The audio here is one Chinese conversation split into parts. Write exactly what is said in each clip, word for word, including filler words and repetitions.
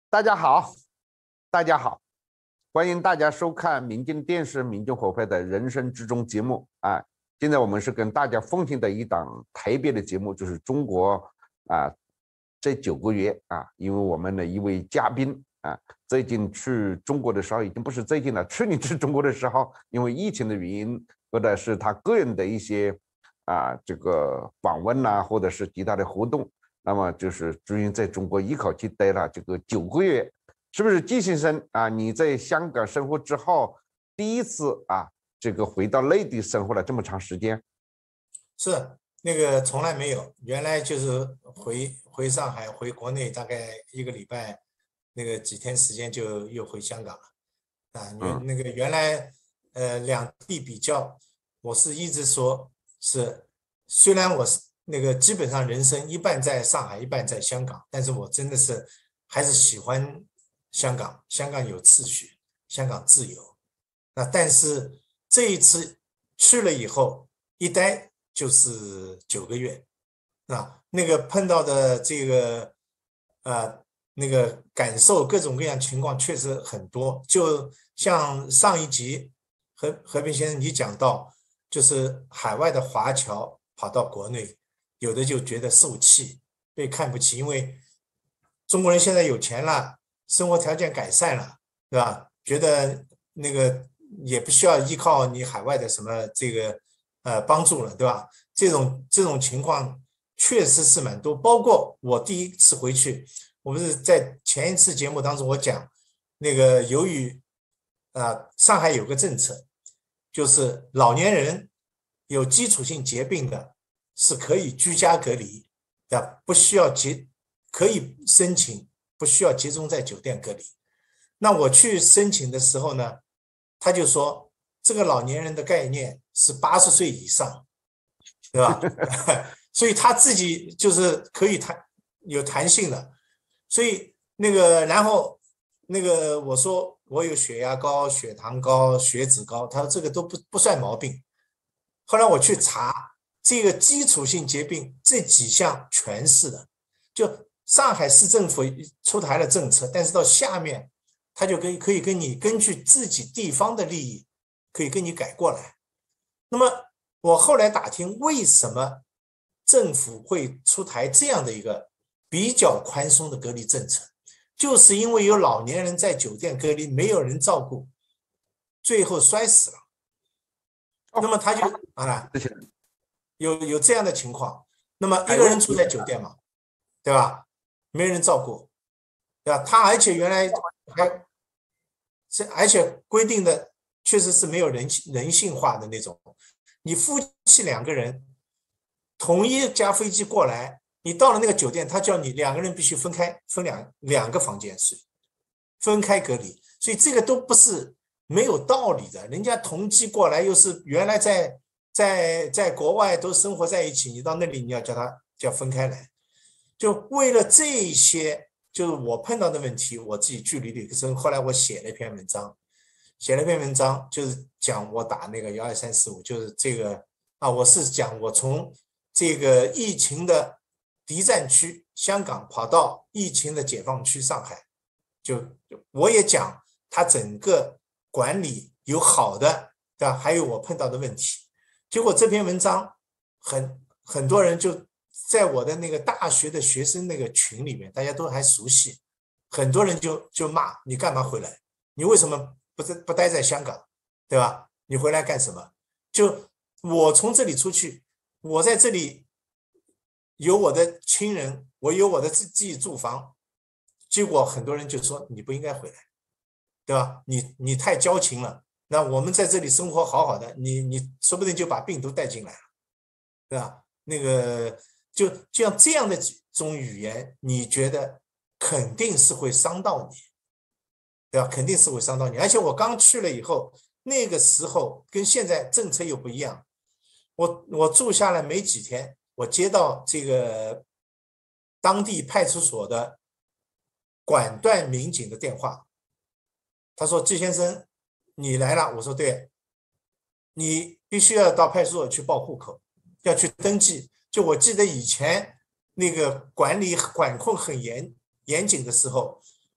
大家好，大家好，欢迎大家收看民进电视民进火拍的人生之中节目啊。现在我们是跟大家奉行的一档特别的节目，就是中国啊这九个月啊，因为我们的一位嘉宾啊，最近去中国的时候，已经不是最近了，去年去中国的时候，因为疫情的原因，或者是他个人的一些啊这个访问呐、啊，或者是其他的活动。那么就是朱云在中国一口气待了这个九个月，是不是季先生啊？你在香港生活之后，第一次啊，这个回到内地生活了这么长时间？ 是那个从来没有，原来就是回回上海，回国内大概一个礼拜，那个几天时间就又回香港了啊。原那个原来呃两地比较，我是一直说是，虽然我是。那个基本上人生一半在上海，一半在香港，但是我真的是还是喜欢香港，香港有秩序，香港自由。那但是这一次去了以后，一待就是九个月，啊，那个碰到的这个呃那个感受各种各样情况确实很多，就像上一集和和平先生你讲到，就是海外的华侨跑到国内。有的就觉得受气，被看不起，因为中国人现在有钱了，生活条件改善了，对吧？觉得那个也不需要依靠你海外的什么这个呃帮助了，对吧？这种这种情况确实是蛮多。包括我第一次回去，我们是在前一次节目当中我讲，那个由于啊、呃、上海有个政策，就是老年人有基础性疾病的。是可以居家隔离的，不需要集，可以申请，不需要集中在酒店隔离。那我去申请的时候呢，他就说这个老年人的概念是八十岁以上，对吧？所以他自己就是可以弹有弹性的。所以那个，然后那个我说我有血压高、血糖高、血脂高，他说这个都不不算毛病。后来我去查。这个基础性疾病这几项全是的，就上海市政府出台了政策，但是到下面他就可以可以跟你根据自己地方的利益，可以跟你改过来。那么我后来打听，为什么政府会出台这样的一个比较宽松的隔离政策，就是因为有老年人在酒店隔离，没有人照顾，最后摔死了。那么他就啊。有有这样的情况，那么一个人住在酒店嘛，对吧？没人照顾，对吧？他而且原来还，而且规定的确实是没有人人性化的那种。你夫妻两个人同一架飞机过来，你到了那个酒店，他叫你两个人必须分开，分两两个房间睡，分开隔离，所以这个都不是没有道理的。人家同机过来，又是原来在。在在国外都生活在一起，你到那里你要叫他叫分开来，就为了这些，就是我碰到的问题，我自己据理力争。后来我写了一篇文章，写了一篇文章，就是讲我打那个幺二三四五，就是这个啊，我是讲我从这个疫情的敌占区香港跑到疫情的解放区上海，就我也讲他整个管理有好的，对吧？还有我碰到的问题。结果这篇文章很很多人就在我的那个大学的学生那个群里面，大家都还熟悉，很多人就就骂你干嘛回来？你为什么不在不待在香港，对吧？你回来干什么？就我从这里出去，我在这里有我的亲人，我有我的自己住房，结果很多人就说你不应该回来，对吧？你你太矫情了。那我们在这里生活好好的，你你说不定就把病毒带进来了，对吧？那个就就像这样的种语言，你觉得肯定是会伤到你，对吧？肯定是会伤到你。而且我刚去了以后，那个时候跟现在政策又不一样。我我住下来没几天，我接到这个当地派出所的管段民警的电话，他说：“季先生。”你来了，我说对，你必须要到派出所去报户口，要去登记。就我记得以前那个管理管控很严严谨的时候，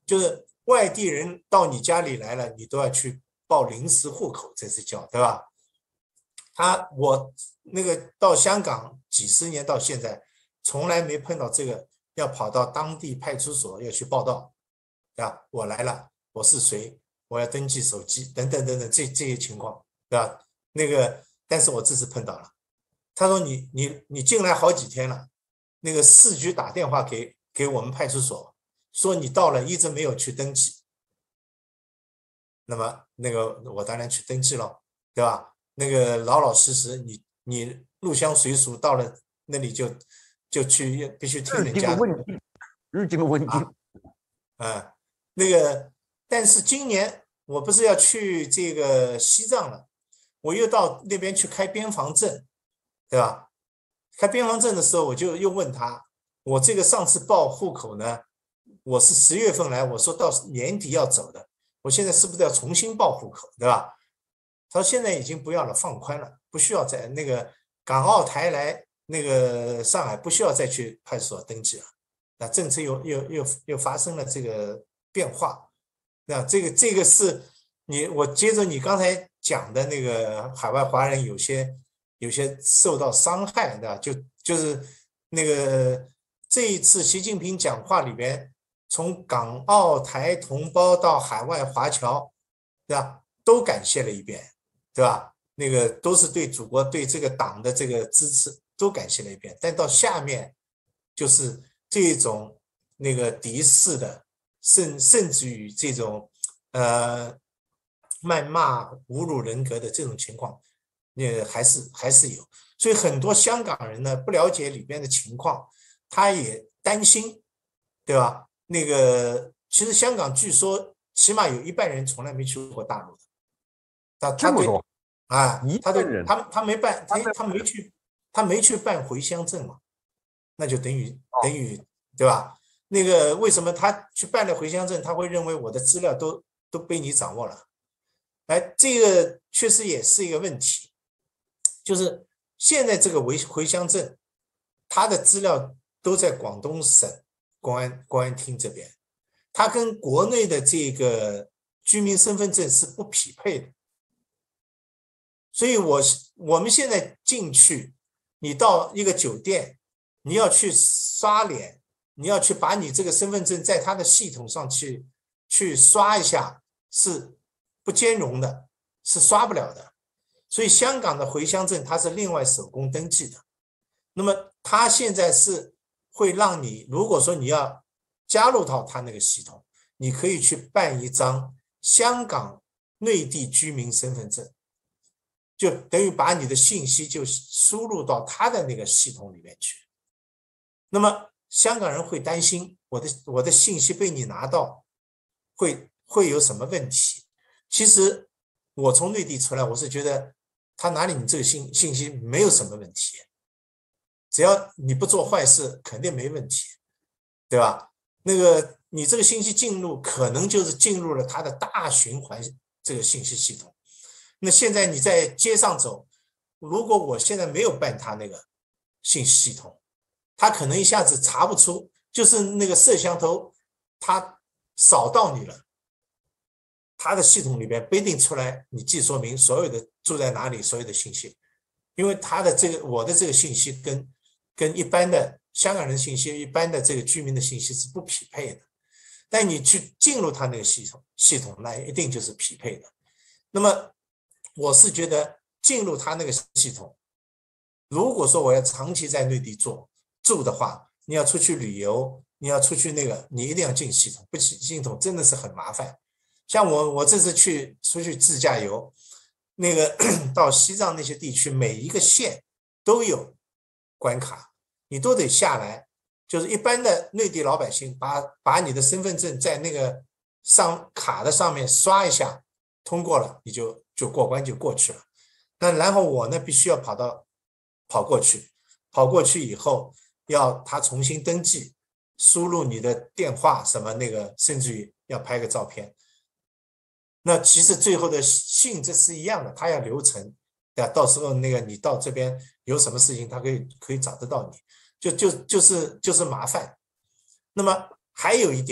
就是外地人到你家里来了，你都要去报临时户口，这是叫对吧？他我那个到香港几十年到现在，从来没碰到这个要跑到当地派出所要去报到，对吧？我来了，我是谁？我要登记手机，等等等等，这这些情况，对吧？那个，但是我这次碰到了，他说你你你进来好几天了，那个市局打电话给给我们派出所，说你到了，一直没有去登记。那么那个我当然去登记了，对吧？那个老老实实，你你入乡随俗，到了那里就就去必须听人家的。 日进问进， 啊，啊，那个，但是今年我不是要去这个西藏了，我又到那边去开边防证，对吧？开边防证的时候，我就又问他，我这个上次报户口呢，我是十月份来，我说到年底要走的，我现在是不是要重新报户口，对吧？他说现在已经不要了，放宽了，不需要在那个港澳台来那个上海不需要再去派出所登记了。那政策又又又又发生了这个变化，那这个这个是你我接着你刚才讲的那个海外华人有些有些受到伤害的，就就是那个这一次习近平讲话里边，从港澳台同胞到海外华侨，对吧？都感谢了一遍，对吧？那个都是对祖国对这个党的这个支持都感谢了一遍，但到下面就是这种那个敌视的，甚甚至于这种呃谩骂、侮辱人格的这种情况，那还是还是有。所以很多香港人呢不了解里边的情况，他也担心，对吧？那个其实香港据说起码有一半人从来没去过大陆的，他他对啊，他都他他没办，他他没去，他没去办回乡证嘛。那就等于等于对吧？那个为什么他去办了回乡证，他会认为我的资料都都被你掌握了？哎，这个确实也是一个问题，就是现在这个回回乡证，他的资料都在广东省公安公安厅这边，他跟国内的这个居民身份证是不匹配的，所以我我们现在进去，你到一个酒店。你要去刷脸，你要去把你这个身份证在他的系统上去去刷一下，是不兼容的，是刷不了的。所以香港的回乡证它是另外手工登记的。那么它现在是会让你，如果说你要加入到他那个系统，你可以去办一张香港内地居民身份证，就等于把你的信息就输入到他的那个系统里面去。那么香港人会担心我的我的信息被你拿到会会有什么问题？其实我从内地出来，我是觉得他拿你这个信信息没有什么问题，只要你不做坏事，肯定没问题，对吧？那个你这个信息进入，可能就是进入了他的大循环这个信息系统。那现在你在街上走，如果我现在没有办他那个信息系统，他可能一下子查不出，就是那个摄像头他扫到你了，他的系统里边不一定出来你记说明所有的住在哪里所有的信息，因为他的这个我的这个信息跟跟一般的香港人信息、一般的这个居民的信息是不匹配的，但你去进入他那个系统系统，那一定就是匹配的。那么我是觉得进入他那个系统，如果说我要长期在内地做住的话，你要出去旅游，你要出去那个，你一定要进系统，不进系统真的是很麻烦。像我我这次去出去自驾游，那个到西藏那些地区，每一个县都有关卡，你都得下来。就是一般的内地老百姓把把你的身份证在那个上卡的上面刷一下，通过了你就就过关就过去了。那然后我呢必须要跑到跑过去，跑过去以后要他重新登记，输入你的电话什么那个，甚至于要拍个照片。那其实最后的性质是一样的，他要流程，对吧？到时候那个你到这边有什么事情，他可以可以找得到你，就就就是就是麻烦。那么还有一点，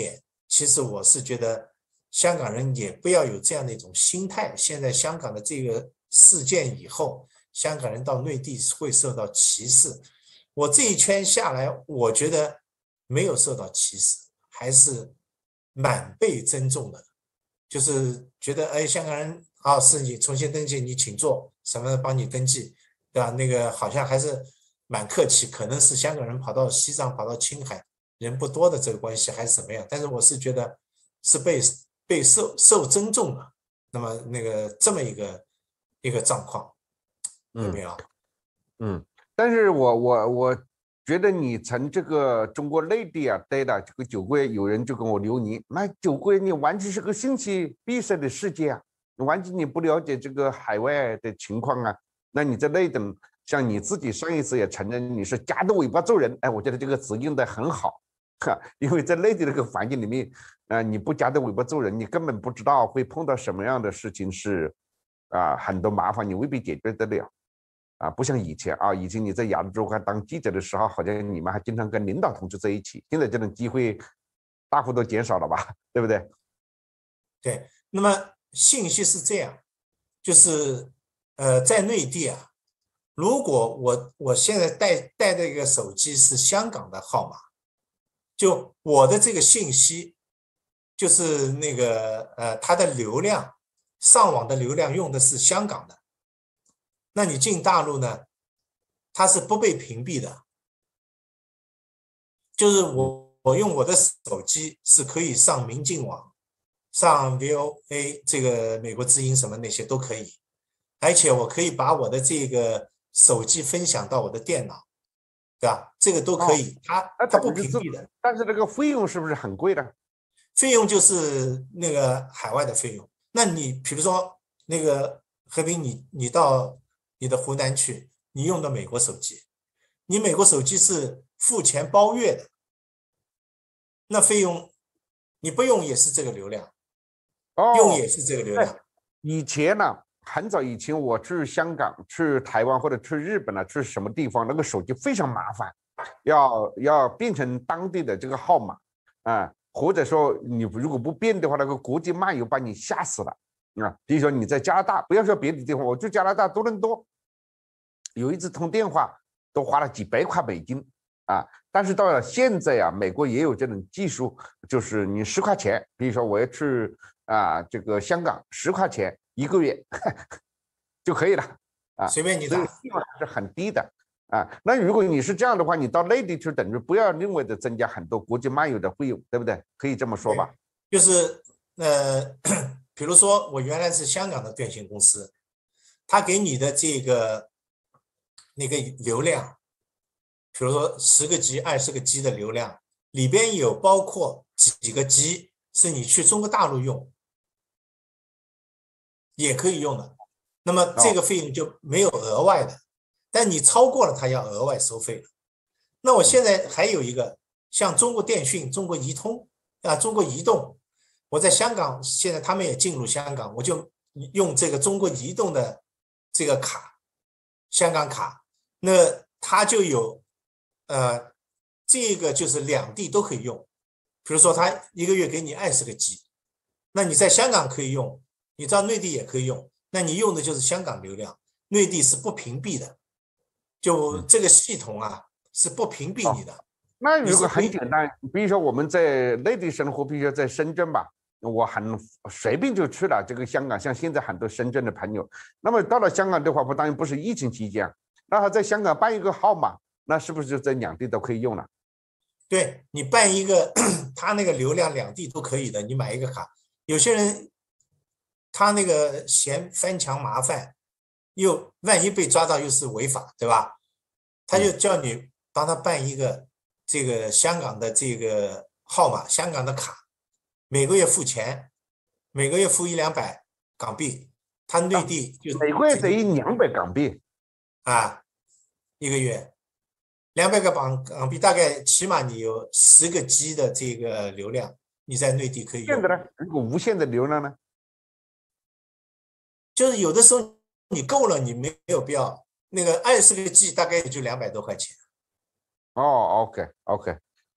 其实我是觉得香港人也不要有这样的一种心态。现在香港的这个事件以后，香港人到内地会受到歧视。我这一圈下来，我觉得没有受到歧视，还是蛮被尊重的。就是觉得，哎，香港人啊，是你重新登记，你请坐，什么帮你登记，对吧？那个好像还是蛮客气，可能是香港人跑到西藏、跑到青海，人不多的这个关系还是怎么样？但是我是觉得是被被受受尊重的。那么那个这么一个一个状况，有没有？ 嗯，但是我我我觉得你从这个中国内地啊待了这个九个月，有人就跟我留言，那九个月你完全是个信息闭塞的世界啊，完全你不了解这个海外的情况啊。那你在那等，像你自己上一次也承认你是夹着尾巴做人，哎，我觉得这个词用的很好，哈，因为在内地这个环境里面，啊、呃，你不夹着尾巴做人，你根本不知道会碰到什么样的事情是，啊、呃，很多麻烦你未必解决得了。啊，不像以前啊，以前你在亚洲周刊当记者的时候，好像你们还经常跟领导同志在一起，现在这种机会大幅度减少了吧，对不对？ 对，那么信息是这样，就是呃，在内地啊，如果我我现在带带的一个手机是香港的号码，就我的这个信息，就是那个呃，它的流量上网的流量用的是香港的。那你进大陆呢，它是不被屏蔽的，就是我我用我的手机是可以上民进网、上 V O A 这个美国之音什么那些都可以，而且我可以把我的这个手机分享到我的电脑，对吧？这个都可以，哦、它它不屏蔽的。 但是这个费用是不是很贵的？ 费用就是那个海外的费用。那你比如说那个何冰，你你到你的湖南去，你用的美国手机，你美国手机是付钱包月的，那费用你不用也是这个流量，哦、用也是这个流量。 以前呢、啊，很早以前我去香港、去台湾或者去日本啊，去什么地方，那个手机非常麻烦，要要变成当地的这个号码啊，或者说你如果不变的话，那个国际漫游把你吓死了。啊，比如说你在加拿大，不要说别的地方，我去加拿大多伦多，有一次通电话都花了几百块美金啊。但是到了现在啊，美国也有这种技术，就是你十块钱，比如说我要去啊这个香港，十块钱一个月呵呵就可以了啊， 随便你打， 费用还是很低的啊。那如果你是这样的话，你到内地去，等于不要另外的增加很多国际漫游的费用，对不对？可以这么说吧？ 就是呃。比如说，我原来是香港的电信公司，他给你的这个那个流量，比如说十个 G、二十个 G 的流量，里边有包括几个 G 是你去中国大陆用也可以用的，那么这个费用就没有额外的，但你超过了，它要额外收费了。那我现在还有一个，像中国电讯、中国移通啊、中国移动。我在香港，现在他们也进入香港，我就用这个中国移动的这个卡，香港卡，那它就有，呃，这个就是两地都可以用。比如说，他一个月给你二十个 G， 那你在香港可以用，你到内地也可以用，那你用的就是香港流量，内地是不屏蔽的，就这个系统啊是不屏蔽你的。哦， 那如果很简单，比如说我们在内地生活，比如说在深圳吧。我很随便就去了这个香港，像现在很多深圳的朋友，那么到了香港的话，不当然不是疫情期间，那他在香港办一个号码，那是不是就在两地都可以用了？ 对，你办一个，他那个流量两地都可以的，你买一个卡。有些人他那个嫌翻墙麻烦，又万一被抓到又是违法，对吧？他就叫你帮他办一个这个香港的这个号码，香港的卡。每个月付钱，每个月付一两百港币，他内地就每个月等于两百港币啊，一个月两百个港港币，大概起码你有十个 G 的这个流量，你在内地可以用。 现在呢，如果无限的流量呢？ 就是有的时候你够了，你没有必要那个二十个 G， 大概也就两百多块钱。 哦 ，OK OK，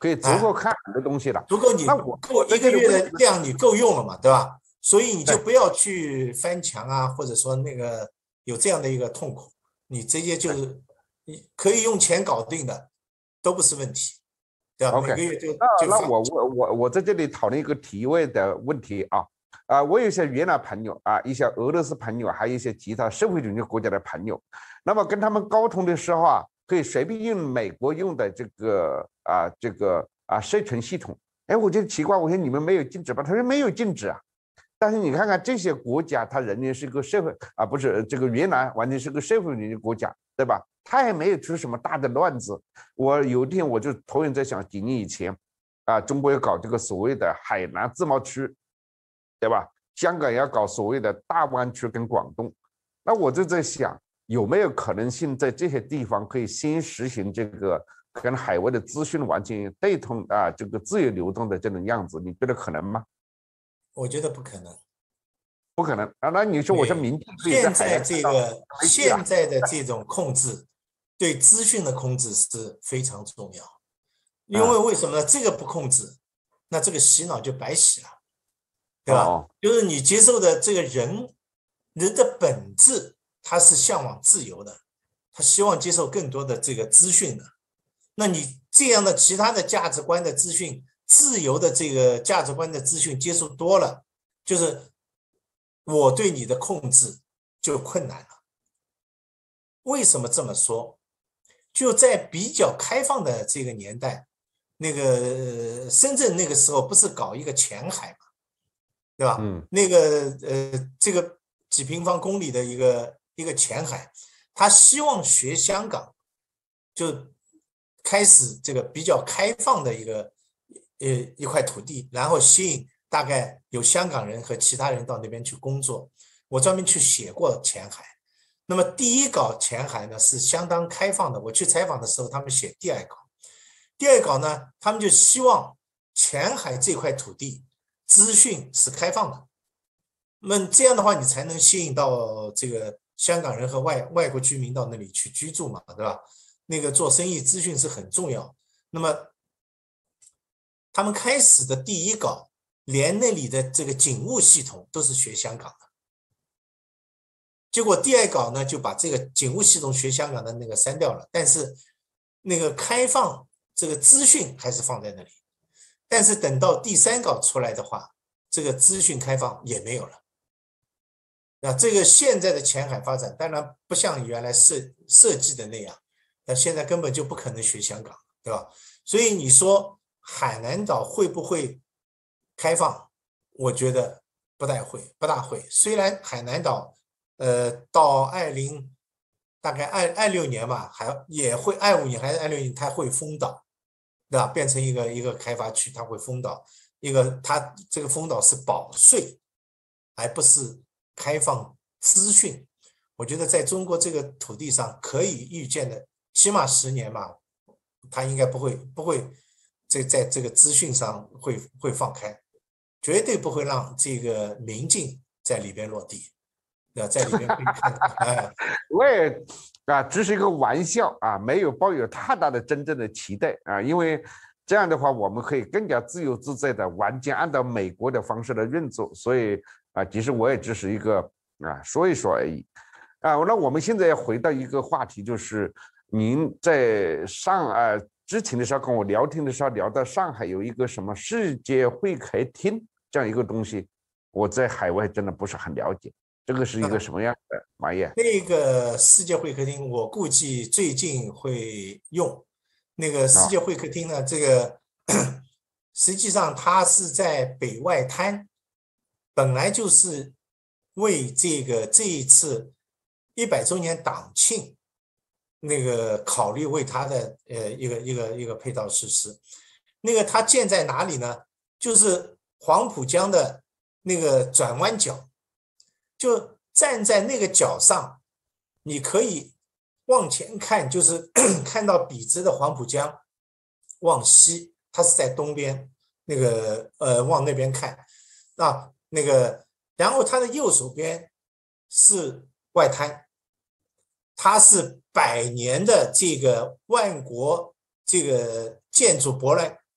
可以足够看很多东西了。 足够你那我够一个月的量你够用了嘛，对吧？所以你就不要去翻墙啊，或者说那个有这样的一个痛苦，你直接就是你可以用钱搞定的，都不是问题，对吧？ OK， 每个月就那就那我我我我在这里讨论一个题外的问题啊啊，我有一些越南朋友啊，一些俄罗斯朋友，还有一些其他社会主义国家的朋友，那么跟他们沟通的时候啊，可以随便用美国用的这个啊这个啊社群系统。哎，我觉得奇怪，我说你们没有禁止吧？他说没有禁止啊。但是你看看这些国家，它人家是个社会啊，不是这个越南完全是个社会主义国家，对吧？它也没有出什么大的乱子。我有一天我就突然在想，几年以前啊，中国要搞这个所谓的海南自贸区，对吧？香港要搞所谓的大湾区跟广东，那我就在想，有没有可能性在这些地方可以先实行这个跟海外的资讯完全对通啊，这个自由流动的这种样子？你觉得可能吗？ 我觉得不可能， 不可能啊！那你说我是民进可以在现在海外这个没戏啊现在的这种控制，对资讯的控制是非常重要。因为为什么呢？这个不控制，那这个洗脑就白洗了，对吧？ 哦就是你接受的这个人，人的本质他是向往自由的，他希望接受更多的这个资讯的。那你这样的其他的价值观的资讯，自由的这个价值观的资讯接触多了，就是我对你的控制就困难了。为什么这么说？就在比较开放的这个年代，那个深圳那个时候不是搞一个前海嘛，对吧？ 嗯， 那个呃，这个几平方公里的一个一个前海，他希望学香港，就开始这个比较开放的一个呃一块土地，然后吸引大概有香港人和其他人到那边去工作。我专门去写过前海。那么第一稿前海呢是相当开放的，我去采访的时候，他们写第二稿，第二稿呢，他们就希望前海这块土地资讯是开放的，那么这样的话，你才能吸引到这个香港人和外外国居民到那里去居住嘛，对吧？那个做生意资讯是很重要。那么他们开始的第一稿，连那里的这个警务系统都是学香港的。结果第二稿呢，就把这个警务系统学香港的那个删掉了，但是那个开放这个资讯还是放在那里。但是等到第三稿出来的话，这个资讯开放也没有了。那这个现在的前海发展，当然不像原来设设计的那样，那现在根本就不可能学香港，对吧？所以你说海南岛会不会开放？我觉得不太会，不大会。虽然海南岛呃，到二零大概二二六年吧，还也会二五年还是二六年，它会封岛，对吧？变成一个一个开发区，它会封岛。一个它这个封岛是保税，而不是开放资讯。我觉得在中国这个土地上可以预见的，起码十年吧，它应该不会不会这在这个资讯上会会放开，绝对不会让这个民进在里边落地。要在里面可以看到，哎， 我也啊，只是一个玩笑啊，没有抱有太大的真正的期待啊，因为这样的话，我们可以更加自由自在的完全按照美国的方式来运作，所以啊，其实我也只是一个啊说一说而已啊。那我们现在要回到一个话题，就是您在上啊之前的时候跟我聊天的时候聊到上海有一个什么世界会客厅这样一个东西，我在海外真的不是很了解。这个是一个什么样的玩意？ 那个世界会客厅，我估计最近会用。那个世界会客厅呢，这个实际上它是在北外滩，本来就是为这个这一次一百周年党庆那个考虑为它的呃一个一个一个配套设施。那个它建在哪里呢？就是黄浦江的那个转弯角。就站在那个角上，你可以往前看，就是看到笔直的黄浦江，往西，它是在东边，那个呃往那边看，啊那个，然后它的右手边是外滩，它是百年的这个万国这个建筑博览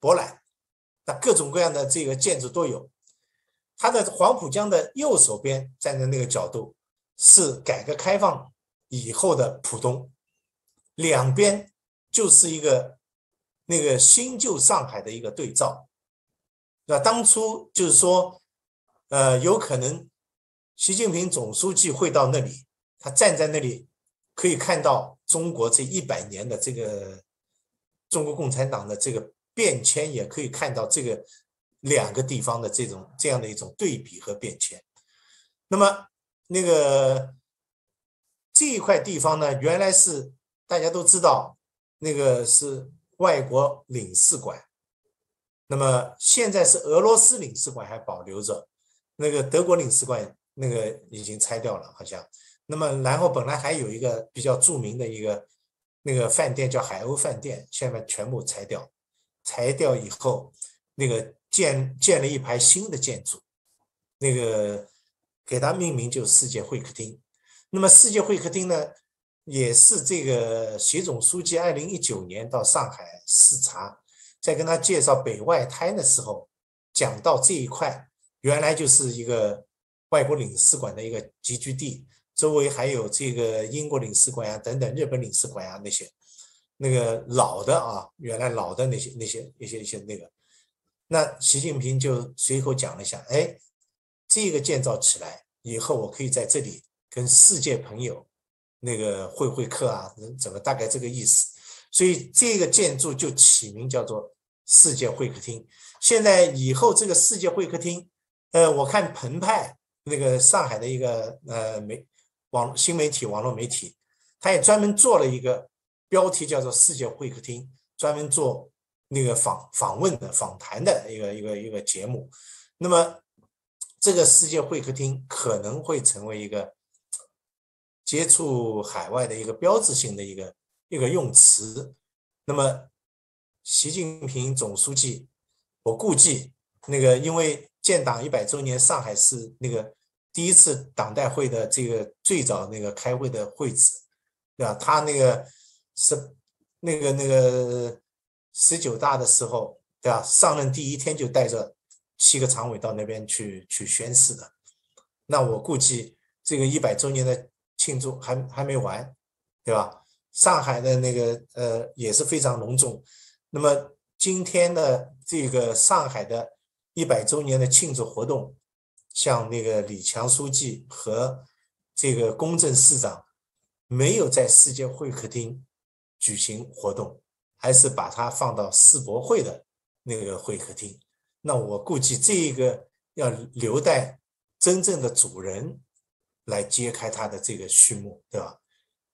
博览，那各种各样的这个建筑都有。它的黄浦江的右手边站在那个角度是改革开放以后的浦东，两边就是一个那个新旧上海的一个对照。那当初就是说，呃，有可能习近平总书记会到那里，他站在那里可以看到中国这一百年的这个中国共产党的这个变迁，也可以看到这个两个地方的这种这样的一种对比和变迁。那么那个这一块地方呢，原来是大家都知道，那个是外国领事馆，那么现在是俄罗斯领事馆还保留着，那个德国领事馆那个已经拆掉了好像。那么然后本来还有一个比较著名的一个那个饭店叫海鸥饭店，现在全部拆掉，拆掉以后那个建建了一排新的建筑，那个给它命名就世界会客厅。那么世界会客厅呢，也是这个习总书记二零一九年到上海视察，在跟他介绍北外滩的时候讲到这一块原来就是一个外国领事馆的一个集聚地，周围还有这个英国领事馆啊等等，日本领事馆啊那些那个老的啊，原来老的那些那些一些一些那个，那习近平就随口讲了一下，哎，这个建造起来以后，我可以在这里跟世界朋友那个会会客啊，怎么大概这个意思。所以这个建筑就起名叫做世界会客厅。现在以后这个世界会客厅，呃，我看澎湃那个上海的一个呃媒网新媒体网络媒体，他也专门做了一个标题叫做世界会客厅，专门做那个访访问的访谈的一个一个一个节目。那么这个世界会客厅可能会成为一个接触海外的一个标志性的一个一个用词。那么习近平总书记，我估计那个因为建党一百周年，上海市那个第一次党代会的这个最早那个开会的会址，对吧？他那个是那个那个十九大的时候，对吧？上任第一天就带着七个常委到那边去去宣誓的。那我估计这个一百周年的庆祝还还没完，对吧？上海的那个呃也是非常隆重。那么今天的这个上海的一百周年的庆祝活动，像那个李强书记和这个龚正市长没有在世界会客厅举行活动，还是把它放到世博会的那个会客厅。那我估计这个要留待真正的主人来揭开它的这个序幕，对吧？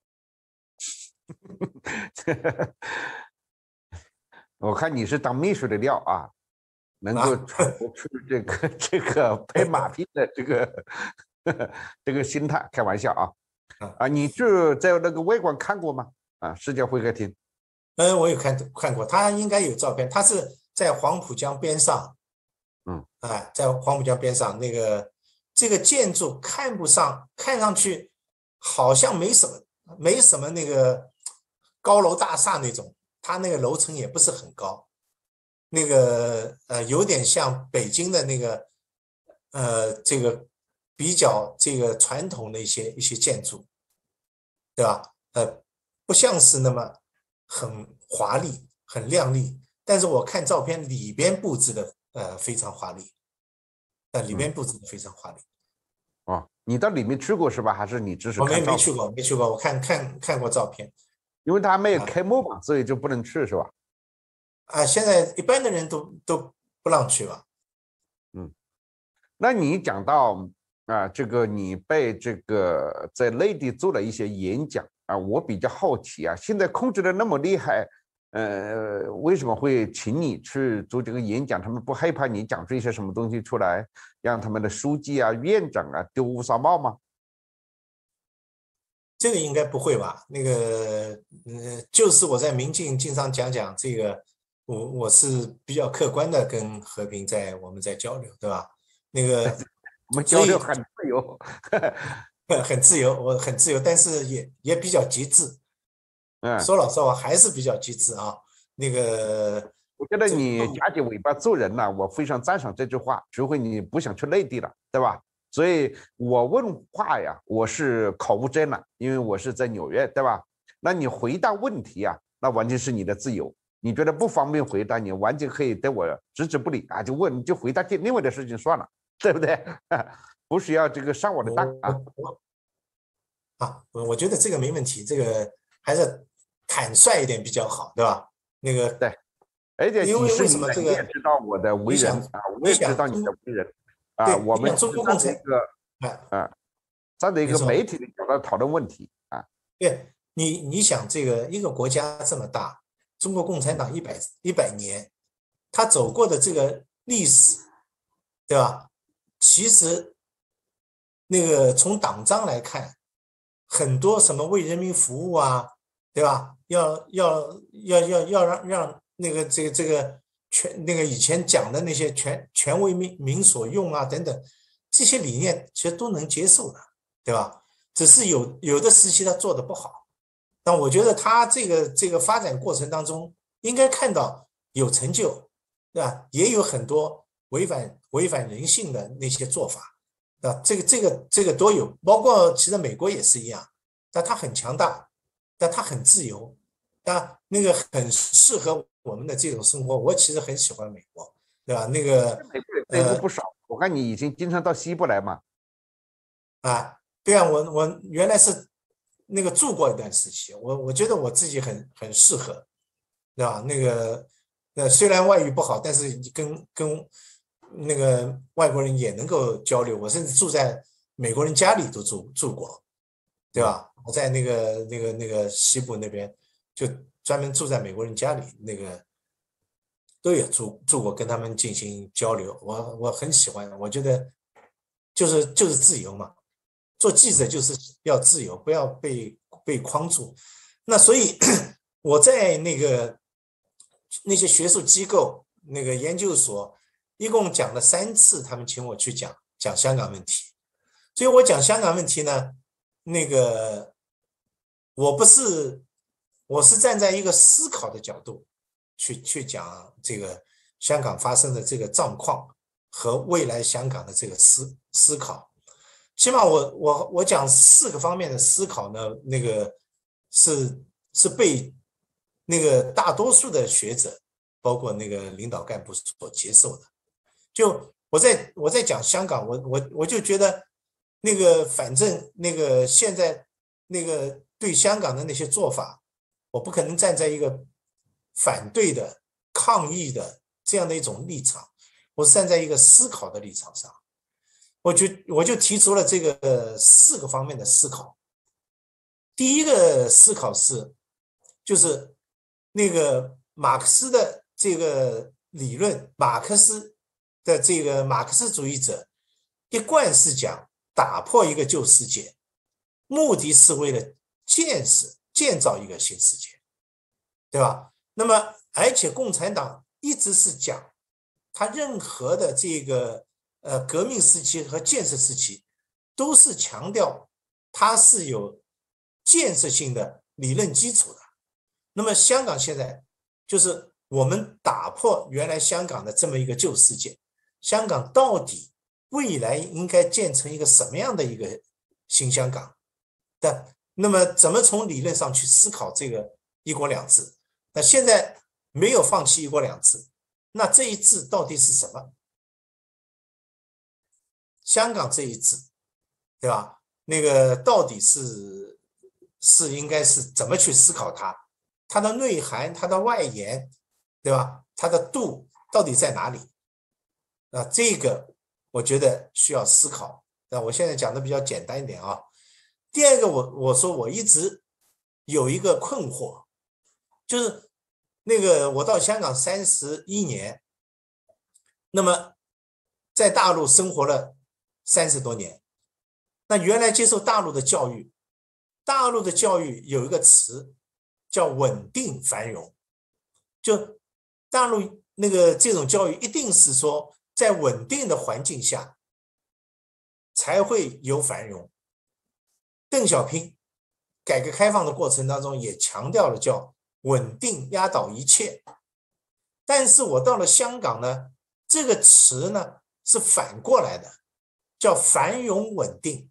我看你是当秘书的料啊，能够传播出这个这个拍马屁的这个这个心态。开玩笑啊啊！你就在那个外观看过吗？啊，世界会客厅。 嗯，我有看看过，他应该有照片。他是在黄浦江边上， 嗯， 哎，在黄浦江边上，那个这个建筑看不上，看上去好像没什么，没什么那个高楼大厦那种，它那个楼层也不是很高，那个呃有点像北京的那个呃这个比较这个传统的一些一些建筑，对吧？呃，不像是那么很华丽、很亮丽，但是我看照片里边布置的呃非常华丽，呃里边布置的非常华丽。 嗯、哦，你到里面去过是吧？还是你只是我看照片？ 没没去过，没去过，我看看看过照片。 因为他没有开幕嘛，啊、所以就不能去是吧？ 啊，现在一般的人都都不让去吧。 嗯，那你讲到啊，这个你被这个在内地做了一些演讲啊，我比较好奇啊，现在控制的那么厉害，呃，为什么会请你去做这个演讲？他们不害怕你讲出一些什么东西出来，让他们的书记啊、院长啊丢乌纱帽吗？ 这个应该不会吧？那个，呃，就是我在民进经常讲讲这个，我我是比较客观的跟和平在我们在交流，对吧？那个我们交流很自由， 很自由，我很自由，但是也也比较机智。 嗯， 说老实话，还是比较机智啊。那个我觉得你夹起尾巴做人呢、我非常赞赏这句话，除非你不想去内地了，对吧？所以我问话呀，我是口无遮拦，因为我是在纽约，对吧？那你回答问题啊，那完全是你的自由。你觉得不方便回答，你完全可以对我置之不理啊，就问就回答另外的事情算了，对不对？不需要这个上我的当啊。 啊，我我觉得这个没问题，这个还是坦率一点比较好，对吧？那个对，而且因为为什几十年来么这个你也知道我的为人啊，我也知道你的为人啊， 对， 我们你想中国共产站在一个啊，站在一个媒体的角度讨论问题啊。 对你，你想这个一个国家这么大，中国共产党一百一百年，他走过的这个历史，对吧？其实那个从党章来看，很多什么为人民服务啊，对吧？要要要要要让让那个这个这个全那个以前讲的那些全全为民民所用啊等等，这些理念其实都能接受的，对吧？只是有有的时期他做的不好，但我觉得他这个这个发展过程当中，应该看到有成就，对吧？也有很多违反违反人性的那些做法。啊，这个这个这个都有，包括其实美国也是一样，但它很强大，但它很自由，但那个很适合我们的这种生活。我其实很喜欢美国，对吧？那个美国也待过不少，我看你以前经常到西部来嘛。 啊，对啊，我我原来是那个住过一段时期，我我觉得我自己很很适合，对吧？那个呃，虽然外语不好，但是跟跟那个外国人也能够交流。我甚至住在美国人家里都住住过，对吧？我在那个那个那个西部那边，就专门住在美国人家里，那个都有住住过，跟他们进行交流。我我很喜欢，我觉得就是就是自由嘛。做记者就是要自由，不要被被框住。那所以我在那个那些学术机构、那个研究所，一共讲了三次，他们请我去讲讲香港问题。所以我讲香港问题呢，那个我不是我是站在一个思考的角度去去讲这个香港发生的这个状况和未来香港的这个思思考。起码我我我讲四个方面的思考呢，那个是是被那个大多数的学者，包括那个领导干部所接受的。就我在我在讲香港，我我我就觉得那个反正那个现在那个对香港的那些做法，我不可能站在一个反对的、抗议的这样的一种立场，我是站在一个思考的立场上。我就我就提出了这个四个方面的思考。第一个思考是，就是那个马克思的这个理论，马克思的这个马克思主义者一贯是讲打破一个旧世界，目的是为了建设建造一个新世界，对吧？那么而且共产党一直是讲他任何的这个呃，革命时期和建设时期都是强调它是有建设性的理论基础的。那么香港现在就是我们打破原来香港的这么一个旧世界，香港到底未来应该建成一个什么样的一个新香港的？那么怎么从理论上去思考这个一国两制？那现在没有放弃一国两制，那这一制到底是什么？香港这一制，对吧？那个到底是是应该是怎么去思考它？它的内涵、它的外延，对吧？它的度到底在哪里？啊，这个我觉得需要思考。那我现在讲的比较简单一点啊。第二个我，我我说我一直有一个困惑，就是那个我到香港三十一年，那么在大陆生活了三十多年，那原来接受大陆的教育，大陆的教育有一个词叫稳定繁荣，就大陆那个这种教育一定是说在稳定的环境下才会有繁荣。邓小平改革开放的过程当中也强调了叫稳定压倒一切， 但是我到了香港呢，这个词呢是反过来的，叫繁荣稳定。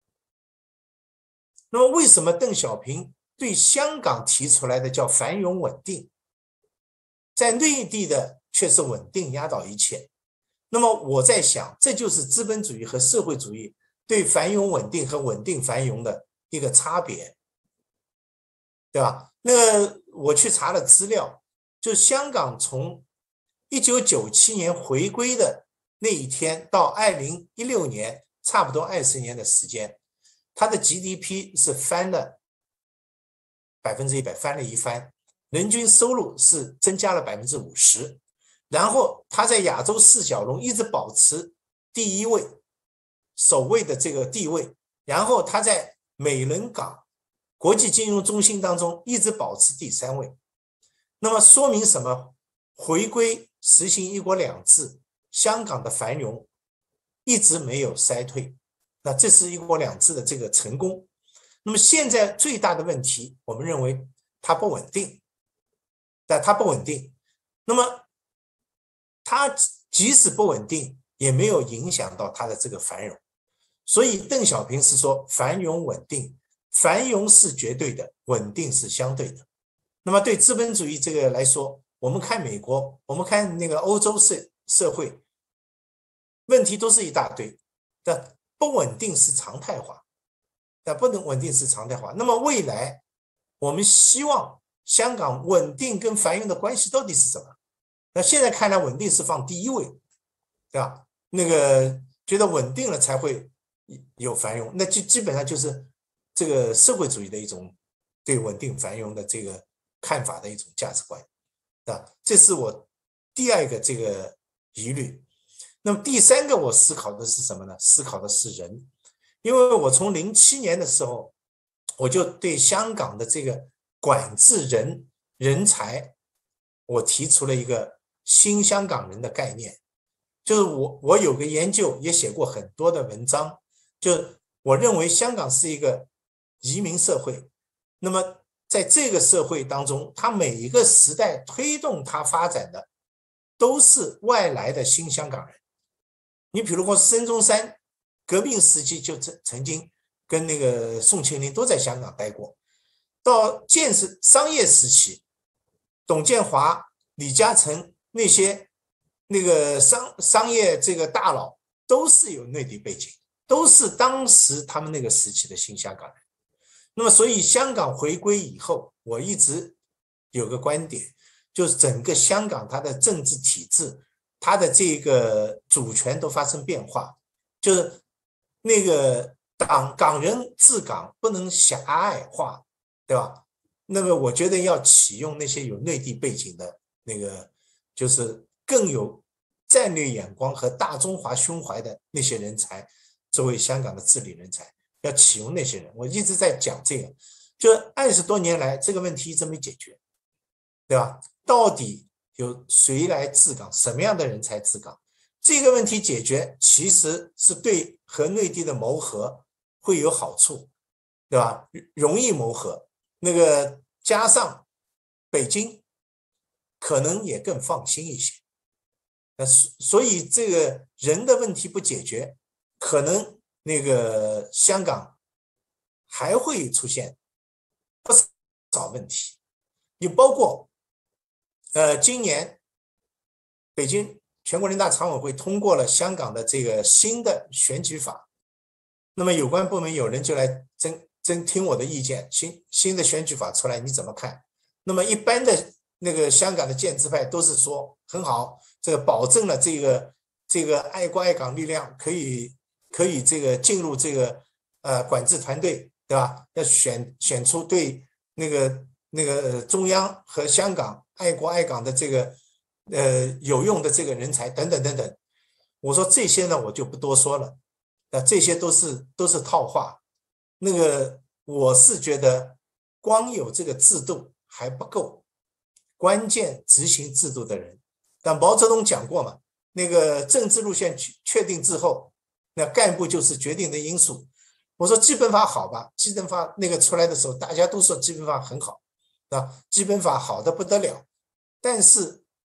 那么为什么邓小平对香港提出来的叫繁荣稳定，在内地的却是稳定压倒一切？那么我在想，这就是资本主义和社会主义对繁荣稳定和稳定繁荣的一个差别，对吧？那我去查了资料，就香港从一九九七年回归的那一天到二零一六年，差不多二十年的时间，它的 G D P 是翻了百分之一百，翻了一番，人均收入是增加了百分之五十。然后他在亚洲四小龙一直保持第一位，首位的这个地位，然后他在美伦港国际金融中心当中一直保持第三位。那么说明什么？回归实行一国两制，香港的繁荣一直没有衰退，那这是一国两制的这个成功。那么现在最大的问题，我们认为它不稳定，但它不稳定，那么它即使不稳定，也没有影响到它的这个繁荣。所以邓小平是说繁荣稳定，繁荣是绝对的，稳定是相对的。那么对资本主义这个来说，我们看美国，我们看那个欧洲社社会，问题都是一大堆，但不稳定是常态化，但不能稳定是常态化。那么未来我们希望香港稳定跟繁荣的关系到底是什么？那现在看来稳定是放第一位，对吧？那个觉得稳定了才会有繁荣，那就基本上就是这个社会主义的一种对稳定繁荣的这个看法的一种价值观，啊，这是我第二个这个疑虑。那么第三个我思考的是什么呢？思考的是人，因为我从零七年的时候，我就对香港的这个管制人人才，我提出了一个新香港人的概念，就是我我有个研究，也写过很多的文章，就我认为香港是一个移民社会，那么在这个社会当中，它每一个时代推动它发展的都是外来的新香港人。你比如说孙中山革命时期就曾经跟那个宋庆龄都在香港待过，到建设商业时期，董建华、李嘉诚那些那个商商业这个大佬都是有内地背景，都是当时他们那个时期的新香港人。那么所以香港回归以后，我一直有个观点，就是整个香港它的政治体制，它的这个主权都发生变化，就是那个港港人治港不能狭隘化，对吧？那么我觉得要启用那些有内地背景的那个，就是更有战略眼光和大中华胸怀的那些人才，作为香港的治理人才，要启用那些人。我一直在讲这个，就二十多年来这个问题一直没解决，对吧？到底有谁来治港，什么样的人才治港，这个问题解决其实是对和内地的谋合会有好处，对吧？容易谋合，那个加上北京可能也更放心一些。那所以这个人的问题不解决，可能那个香港还会出现不少问题，也包括呃，今年北京全国人大常委会通过了香港的这个新的选举法，那么有关部门有人就来征征听我的意见，新新的选举法出来你怎么看？那么一般的那个香港的建制派都是说很好，这个保证了这个这个爱国爱港力量可以可以这个进入这个呃管制团队，对吧？要选选出对那个那个中央和香港爱国爱港的这个呃有用的这个人才等等等等。我说这些呢我就不多说了，那这些都是都是套话。那个我是觉得光有这个制度还不够，关键执行制度的人。但毛泽东讲过嘛，那个政治路线确定之后，那干部就是决定的因素。我说基本法好吧，基本法那个出来的时候大家都说基本法很好啊，基本法好的不得了，但是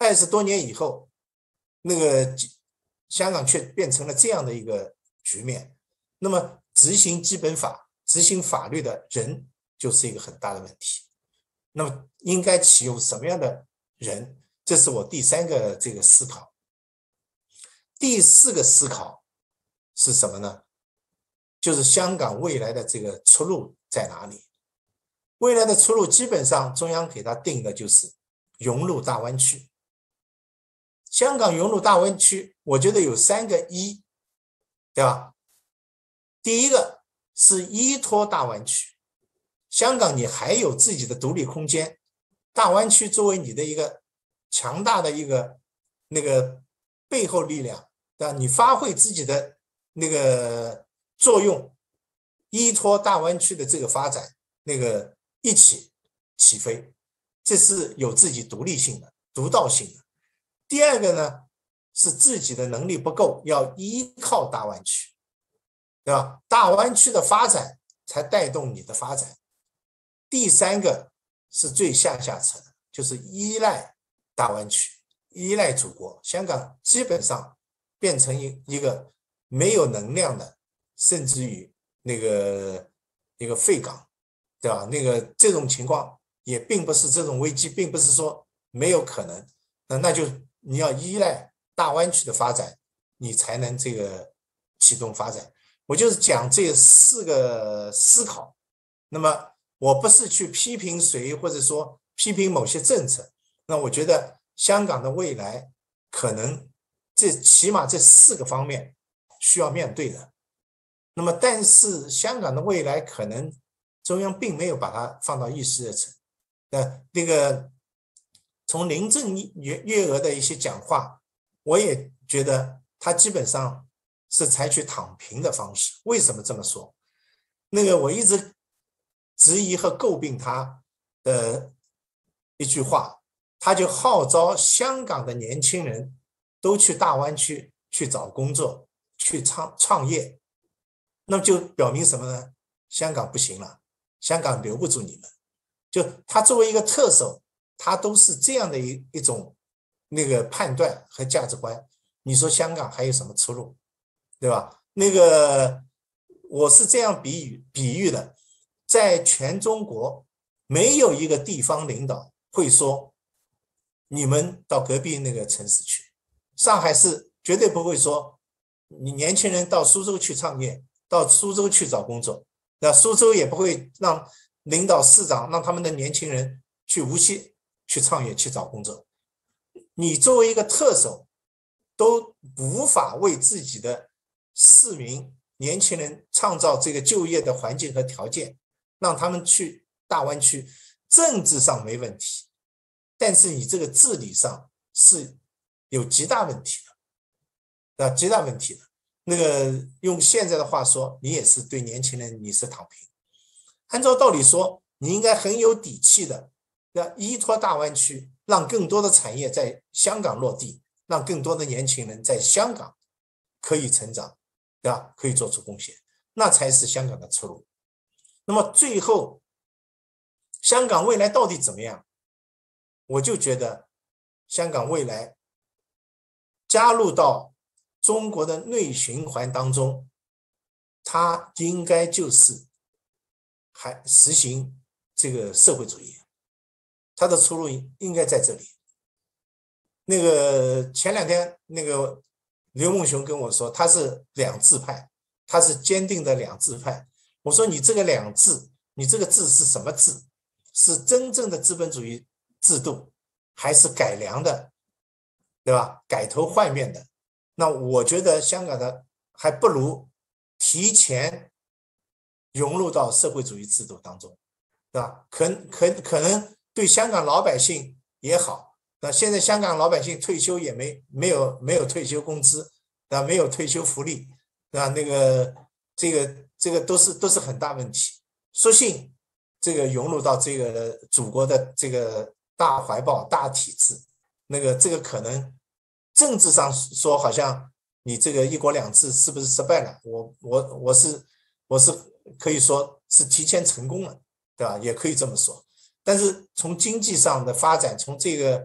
二十多年以后，那个香港却变成了这样的一个局面。那么执行基本法、执行法律的人就是一个很大的问题。那么应该启用什么样的人？这是我第三个这个思考。第四个思考是什么呢？就是香港未来的这个出路在哪里？未来的出路基本上中央给它定的就是融入大湾区。香港融入大湾区，我觉得有三个一，对吧？第一个是依托大湾区，香港你还有自己的独立空间，大湾区作为你的一个强大的一个那个背后力量，对吧？你发挥自己的那个作用，依托大湾区的这个发展，那个一起起飞，这是有自己独立性的、独到性的。第二个呢，是自己的能力不够，要依靠大湾区，对吧？大湾区的发展才带动你的发展。第三个是最下下层，就是依赖大湾区，依赖祖国。香港基本上变成一一个没有能量的，甚至于那个一个废港，对吧？那个这种情况也并不是这种危机，并不是说没有可能，那那就你要依赖大湾区的发展，你才能这个启动发展。我就是讲这四个思考。那么我不是去批评谁，或者说批评某些政策。那我觉得香港的未来可能这起码这四个方面需要面对的。那么但是香港的未来可能中央并没有把它放到议事日程。那那个从林郑月娥的一些讲话，我也觉得他基本上是采取躺平的方式。为什么这么说？那个我一直质疑和诟病他的一句话，他就号召香港的年轻人都去大湾区去找工作，去创创业。那么就表明什么呢？香港不行了，香港留不住你们。就他作为一个特首，他都是这样的一一种那个判断和价值观。你说香港还有什么出路，对吧？那个我是这样比喻比喻的，在全中国没有一个地方领导会说你们到隔壁那个城市去，上海市绝对不会说你年轻人到苏州去创业，到苏州去找工作，那苏州也不会让领导市长让他们的年轻人去无锡去创业去找工作。你作为一个特首都无法为自己的市民年轻人创造这个就业的环境和条件，让他们去大湾区，政治上没问题，但是你这个治理上是有极大问题的，啊，极大问题的。那个用现在的话说，你也是对年轻人你是躺平。按照道理说，你应该很有底气的，要依托大湾区，让更多的产业在香港落地，让更多的年轻人在香港可以成长，对吧？可以做出贡献，那才是香港的出路。那么最后，香港未来到底怎么样？我就觉得，香港未来加入到中国的内循环当中，它应该就是还实行这个社会主义，它的出路应该在这里。那个前两天那个刘梦熊跟我说，他是两制派，他是坚定的两制派。我说你这个两制，你这个制是什么制？是真正的资本主义制度，还是改良的，对吧？改头换面的。那我觉得香港的还不如提前融入到社会主义制度当中，对吧？可可可能对香港老百姓也好。那现在香港老百姓退休也没没有没有退休工资，啊，没有退休福利，啊，那个这个这个都是都是很大问题。索性这个融入到这个祖国的这个大怀抱、大体制，那个这个可能政治上说好像你这个一国两制是不是失败了？我我我是我是可以说是提前成功了，对吧？也可以这么说。但是从经济上的发展，从这个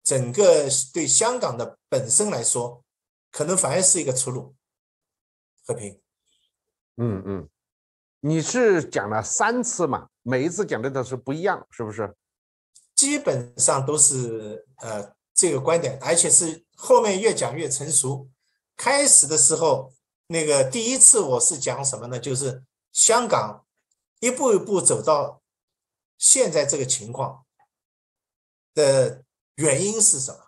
整个对香港的本身来说，可能反而是一个出路，和平。 嗯嗯，你是讲了三次嘛，每一次讲的都是不一样，是不是？ 基本上都是呃这个观点，而且是后面越讲越成熟。开始的时候，那个第一次我是讲什么呢？就是香港一步一步走到现在这个情况的原因是什么？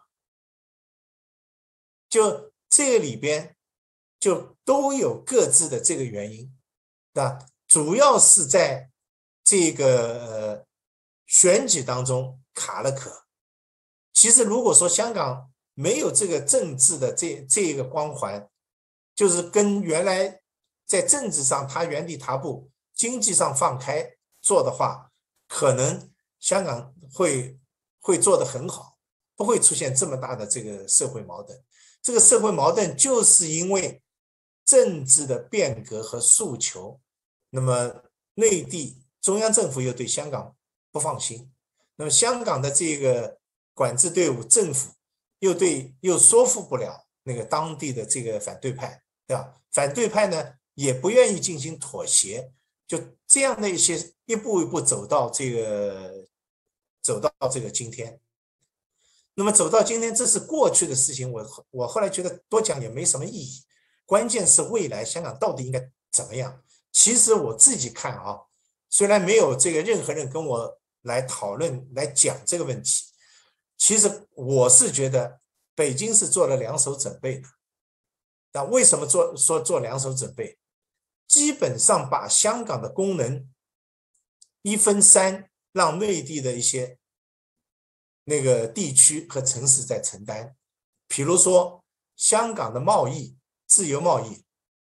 就这个里边就都有各自的这个原因，对吧？主要是在这个呃选举当中卡了壳。其实如果说香港没有这个政治的这这个光环，就是跟原来在政治上它原地踏步，经济上放开做的话，可能香港会会做得很好，不会出现这么大的这个社会矛盾。这个社会矛盾就是因为政治的变革和诉求，那么内地中央政府又对香港不放心，那么香港的这个管制队伍政府又对又说服不了那个当地的这个反对派，对吧？反对派呢也不愿意进行妥协，就这样的一些一步一步走到这个走到这个今天。那么走到今天，这是过去的事情，我我后来觉得多讲也没什么意义，关键是未来香港到底应该怎么样。其实我自己看啊，虽然没有这个任何人跟我来讨论来讲这个问题，其实我是觉得北京是做了两手准备的。那为什么做说做两手准备？基本上把香港的功能一分三，让内地的一些那个地区和城市在承担。比如说香港的贸易，自由贸易，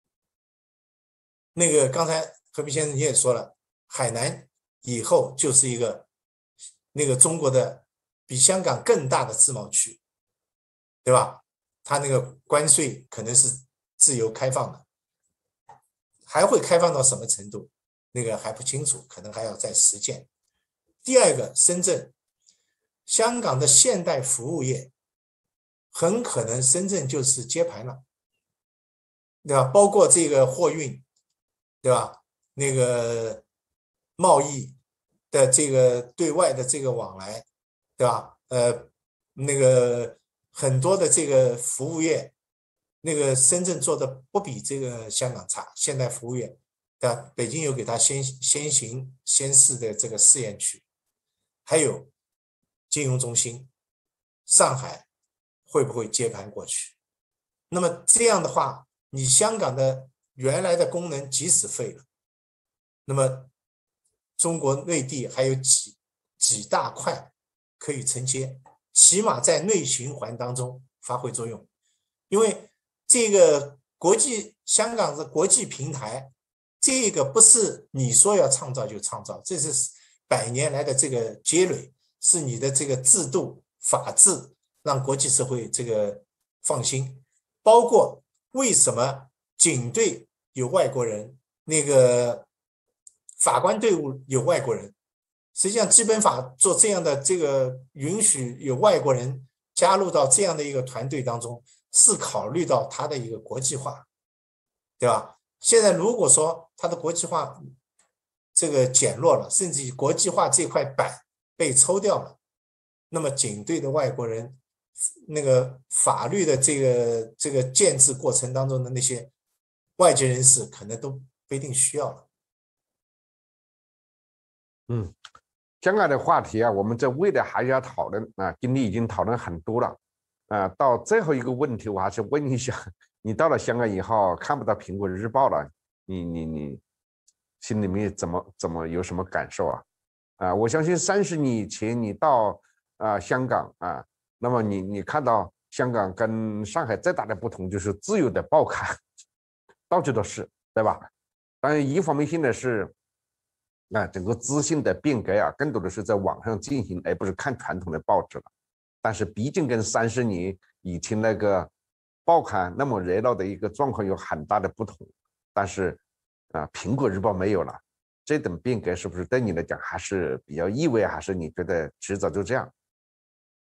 那个刚才和平先生你也说了，海南以后就是一个那个中国的比香港更大的自贸区，对吧？它那个关税可能是自由开放的，还会开放到什么程度，那个还不清楚，可能还要再实践。第二个，深圳，香港的现代服务业很可能深圳就是接盘了，对吧？包括这个货运，对吧？那个贸易的这个对外的这个往来，对吧？呃，那个很多的这个服务业，那个深圳做的不比这个香港差，现代服务业，对吧？北京有给他先先行先试的这个试验区，还有金融中心，上海会不会接盘过去？那么这样的话，你香港的原来的功能即使废了，那么中国内地还有几几大块可以承接，起码在内循环当中发挥作用。因为这个国际香港的国际平台，这个不是你说要创造就创造，这是百年来的这个积累，是你的这个制度法治让国际社会这个放心。包括为什么警队有外国人，那个法官队伍有外国人，实际上基本法做这样的这个允许有外国人加入到这样的一个团队当中，是考虑到他的一个国际化，对吧？现在如果说他的国际化这个减弱了，甚至于国际化这块板被抽掉了，那么警队的外国人那个法律的这个这个建制过程当中的那些外籍人士可能都不一定需要了。 嗯，香港的话题啊，我们在未来还要讨论啊，今天已经讨论很多了啊。到最后一个问题，我还是问一下，你到了香港以后看不到《苹果日报》了，你你你心里面怎么怎么有什么感受啊？啊，我相信三十年以前你到啊香港啊，那么你你看到香港跟上海最大的不同就是自由的报刊，到处都是，对吧？当然，一方面现在是。啊，整个资讯的变革啊，更多的是在网上进行，而不是看传统的报纸了。但是，毕竟跟三十年以前那个报刊那么热闹的一个状况有很大的不同。但是，啊，苹果日报没有了，这等变革是不是对你来讲还是比较意外，还是你觉得迟早就这样？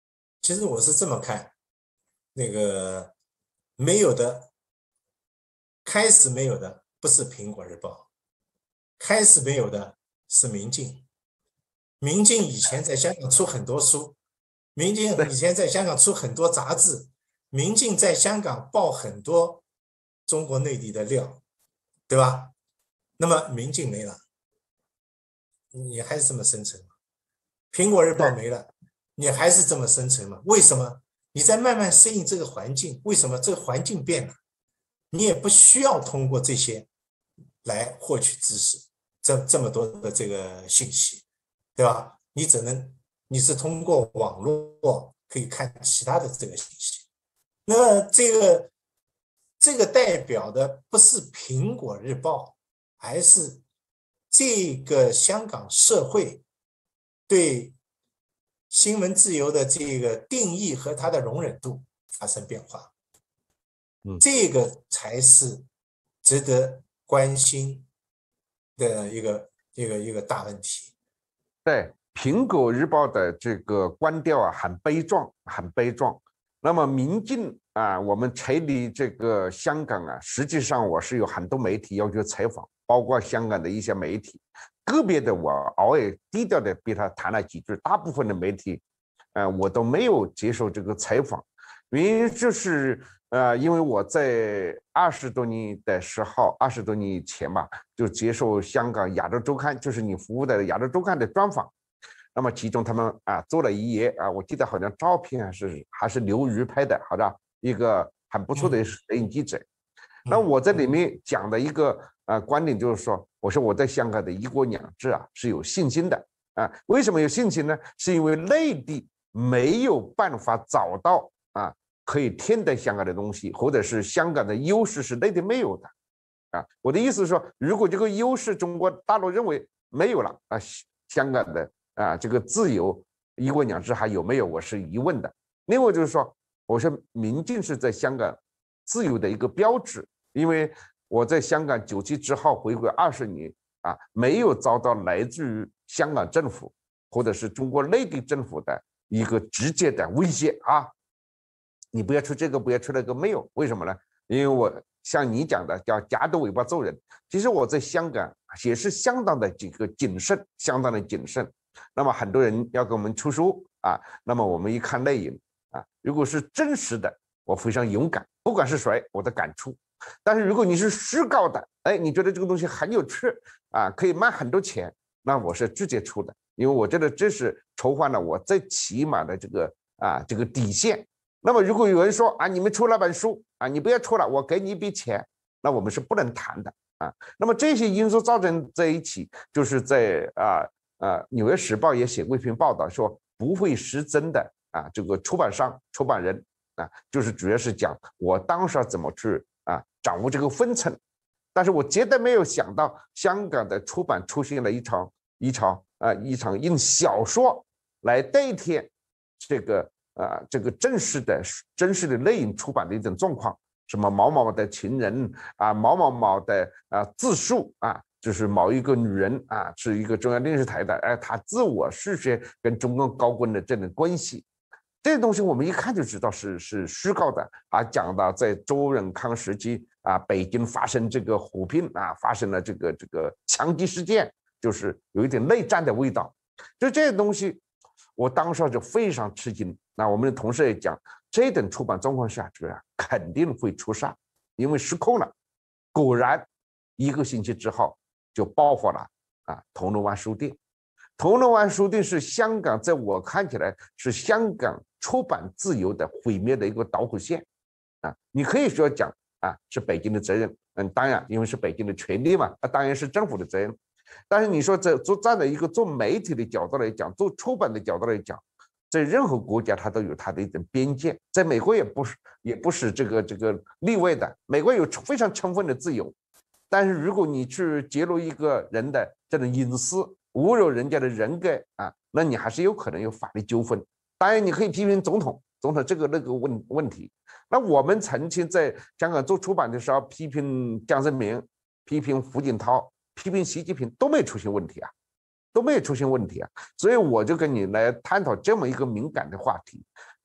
其实我是这么看，那个没有的，开始没有的不是苹果日报，开始没有的是明镜。明镜以前在香港出很多书，明镜以前在香港出很多杂志，明镜在香港报很多中国内地的料，对吧？那么明镜没了，你还是这么生存吗？苹果日报没了，你还是这么生存吗？为什么？你在慢慢适应这个环境，为什么这个环境变了？你也不需要通过这些来获取知识，这这么多的这个信息，对吧？你只能你是通过网络可以看其他的这个信息。那这个这个代表的不是苹果日报，还是这个香港社会对新闻自由的这个定义和它的容忍度发生变化。 嗯， 这个才是值得关心的一个一个一个大问题。 对，苹果日报的这个关掉啊，很悲壮，很悲壮。那么民进啊，我们拆离这个香港啊，实际上我是有很多媒体要求采访，包括香港的一些媒体，个别的我偶尔低调的被他谈了几句，大部分的媒体，呃，我都没有接受这个采访，原因就是呃，因为我在二十多年的时候，二十多年以前吧，就接受香港亚洲周刊，就是你服务的亚洲周刊的专访。那么其中他们啊做了一页啊，我记得好像照片还是还是刘瑜拍的，好像一个很不错的摄影记者。那我在里面讲的一个呃观点就是说，我说我在香港的一国两制啊是有信心的啊。为什么有信心呢？是因为内地没有办法找到啊可以替代香港的东西，或者是香港的优势是内地没有的啊。我的意思是说，如果这个优势中国大陆认为没有了啊，香港的啊这个自由一国两制还有没有，我是疑问的。另外就是说，我说民进是在香港自由的一个标志，因为我在香港九七之后回归二十年啊，没有遭到来自于香港政府或者是中国内地政府的一个直接的威胁啊，你不要出这个，不要出那个，没有。为什么呢？因为我像你讲的叫夹着尾巴做人，其实我在香港也是相当的这个谨慎，相当的谨慎。那么很多人要给我们出书啊，那么我们一看内容啊，如果是真实的，我非常勇敢，不管是谁，我都敢出。但是如果你是虚构的，哎，你觉得这个东西很有趣啊，可以卖很多钱，那我是直接出的，因为我觉得这是筹划了我最起码的这个啊这个底线。那么如果有人说啊，你们出了本书啊，你不要出了，我给你一笔钱，那我们是不能谈的啊。那么这些因素造成在一起，就是在啊啊《纽约时报》也写过一篇报道，说不会失真的啊这个出版商、出版人啊，就是主要是讲我当时怎么去啊掌握这个分寸。但是我绝对没有想到，香港的出版出现了一场一场啊一场用小说来代替这个。啊，这个正式的、真实的内容出版的一种状况，什么某某的情人啊，某某某的啊自述啊，就是某一个女人啊，是一个中央电视台的，哎，她自我叙说跟中共高官的这种关系，这些东西我们一看就知道是是虚构的啊。讲到在周永康时期啊，北京发生这个火拼啊，发生了这个这个枪击事件，就是有一点内战的味道，就这些东西。我当时就非常吃惊，那我们的同事也讲，这等出版状况下去啊，肯定会出事，因为失控了。果然，一个星期之后就爆发了啊！铜锣湾书店，铜锣湾书店是香港，在我看起来是香港出版自由的毁灭的一个导火线啊！你可以说讲啊，是北京的责任，嗯，当然，因为是北京的权利嘛，那当然是政府的责任。但是你说在做站在一个做媒体的角度来讲，做出版的角度来讲，在任何国家它都有它的一种边界，在美国也不是也不是这个这个例外的，美国有非常充分的自由。但是如果你去揭露一个人的这种隐私，侮辱人家的人格啊，那你还是有可能有法律纠纷。当然你可以批评总统，总统这个那个问问题。那我们曾经在香港做出版的时候，批评江泽民，批评胡锦涛。批评习近平都没出现问题啊，都没有出现问题啊，所以我就跟你来探讨这么一个敏感的话题。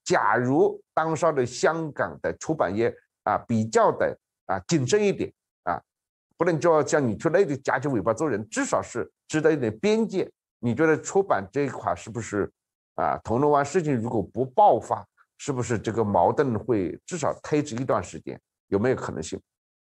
假如当时的香港的出版业啊比较的啊谨慎一点啊，不能就像你去内地夹起尾巴做人，至少是知道一点边界。你觉得出版这一块是不是啊？铜锣湾事情如果不爆发，是不是这个矛盾会至少推迟一段时间？有没有可能性？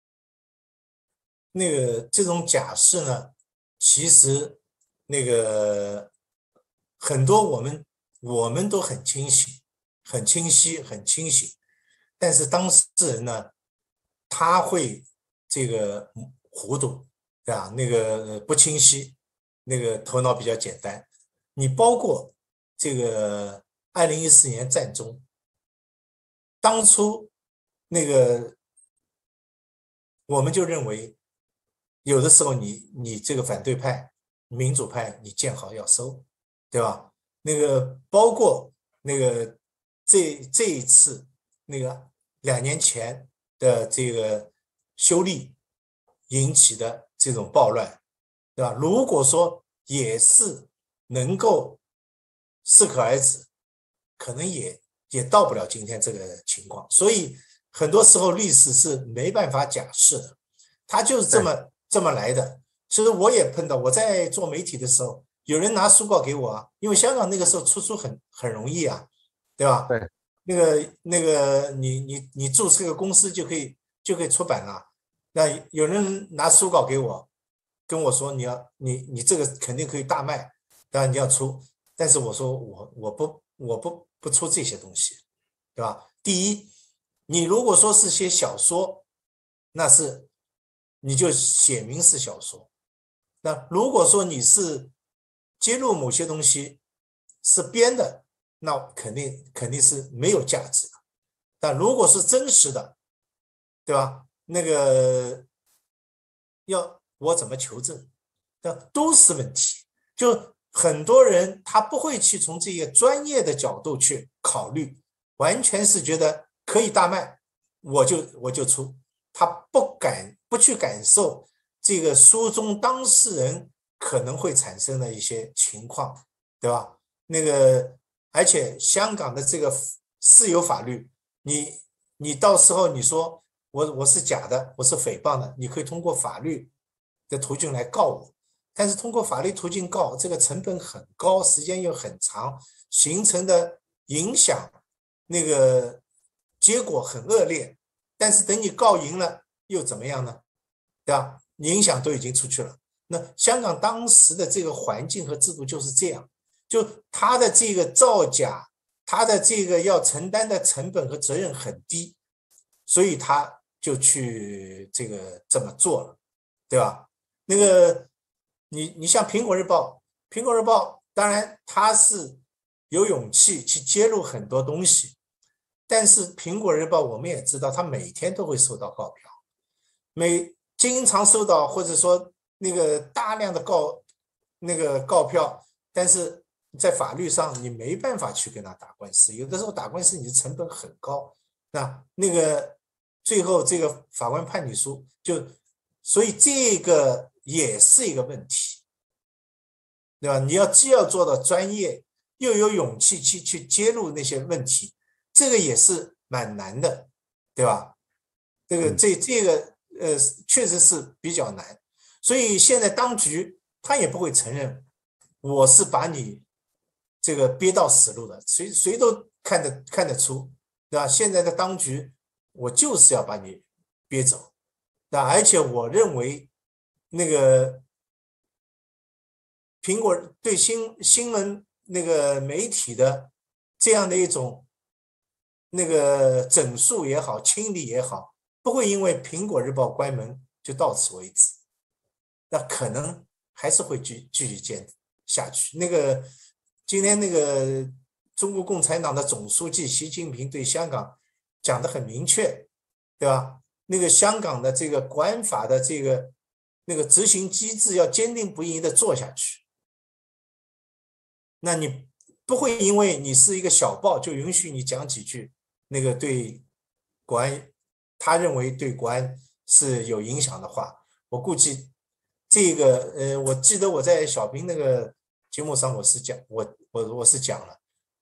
那个这种假设呢，其实那个很多我们我们都很清晰、很清晰、很清醒，但是当事人呢，他会这个糊涂，对吧？那个不清晰，那个头脑比较简单。你包括这个二零一四年战中，当初那个我们就认为。有的时候你你这个反对派、民主派，你见好要收，对吧？那个包括那个这这一次那个两年前的这个修例引起的这种暴乱，对吧？如果说也是能够适可而止，可能也也到不了今天这个情况。所以很多时候历史是没办法假设的，它就是这么。这么来的。其实我也碰到，我在做媒体的时候，有人拿书稿给我啊，因为香港那个时候出书很很容易啊，对吧？ 对， 那个那个你你你注册个公司就可以就可以出版了。那有人拿书稿给我，跟我说你要你你这个肯定可以大卖，当然你要出，但是我说我我不我不不出这些东西，对吧？第一，你如果说是写小说，那是。你就写明是小说。那如果说你是揭露某些东西是编的，那肯定肯定是没有价值的。但如果是真实的，对吧？那个要我怎么求证？那都是问题。就很多人他不会去从这个专业的角度去考虑，完全是觉得可以大卖，我就我就出。他不敢不去感受这个书中当事人可能会产生的一些情况，对吧？那个，而且香港的这个私有法律，你你到时候你说我我是假的，我是诽谤的，你可以通过法律的途径来告我，但是通过法律途径告，这个成本很高，时间又很长，形成的影响那个结果很恶劣。但是等你告赢了又怎么样呢？对吧？影响都已经出去了。那香港当时的这个环境和制度就是这样，就他的这个造假，他的这个要承担的成本和责任很低，所以他就去这个这么做了，对吧？那个你你像苹果日报，苹果日报当然他是有勇气去揭露很多东西。但是苹果日报我们也知道，它每天都会收到告票，每经常收到或者说那个大量的告那个告票，但是在法律上你没办法去跟他打官司，有的时候打官司你的成本很高，那那个最后这个法官判你输，就所以这个也是一个问题，对吧？你要既要做到专业，又有勇气去去揭露那些问题。这个也是蛮难的，对吧？这个这这个呃，确实是比较难，所以现在当局他也不会承认我是把你这个憋到死路的，谁谁都看得看得出，对吧？现在的当局，我就是要把你憋走，那而且我认为那个苹果对新新闻那个媒体的这样的一种。那个整肃也好，清理也好，不会因为苹果日报关门就到此为止，那可能还是会继继续坚下去。那个今天那个中国共产党的总书记习近平对香港讲得很明确，对吧？那个香港的这个国安法的这个那个执行机制要坚定不移的做下去。那你不会因为你是一个小报就允许你讲几句那个对国安，他认为对国安是有影响的话，我估计这个呃，我记得我在小平那个节目上我是讲我我我是讲了，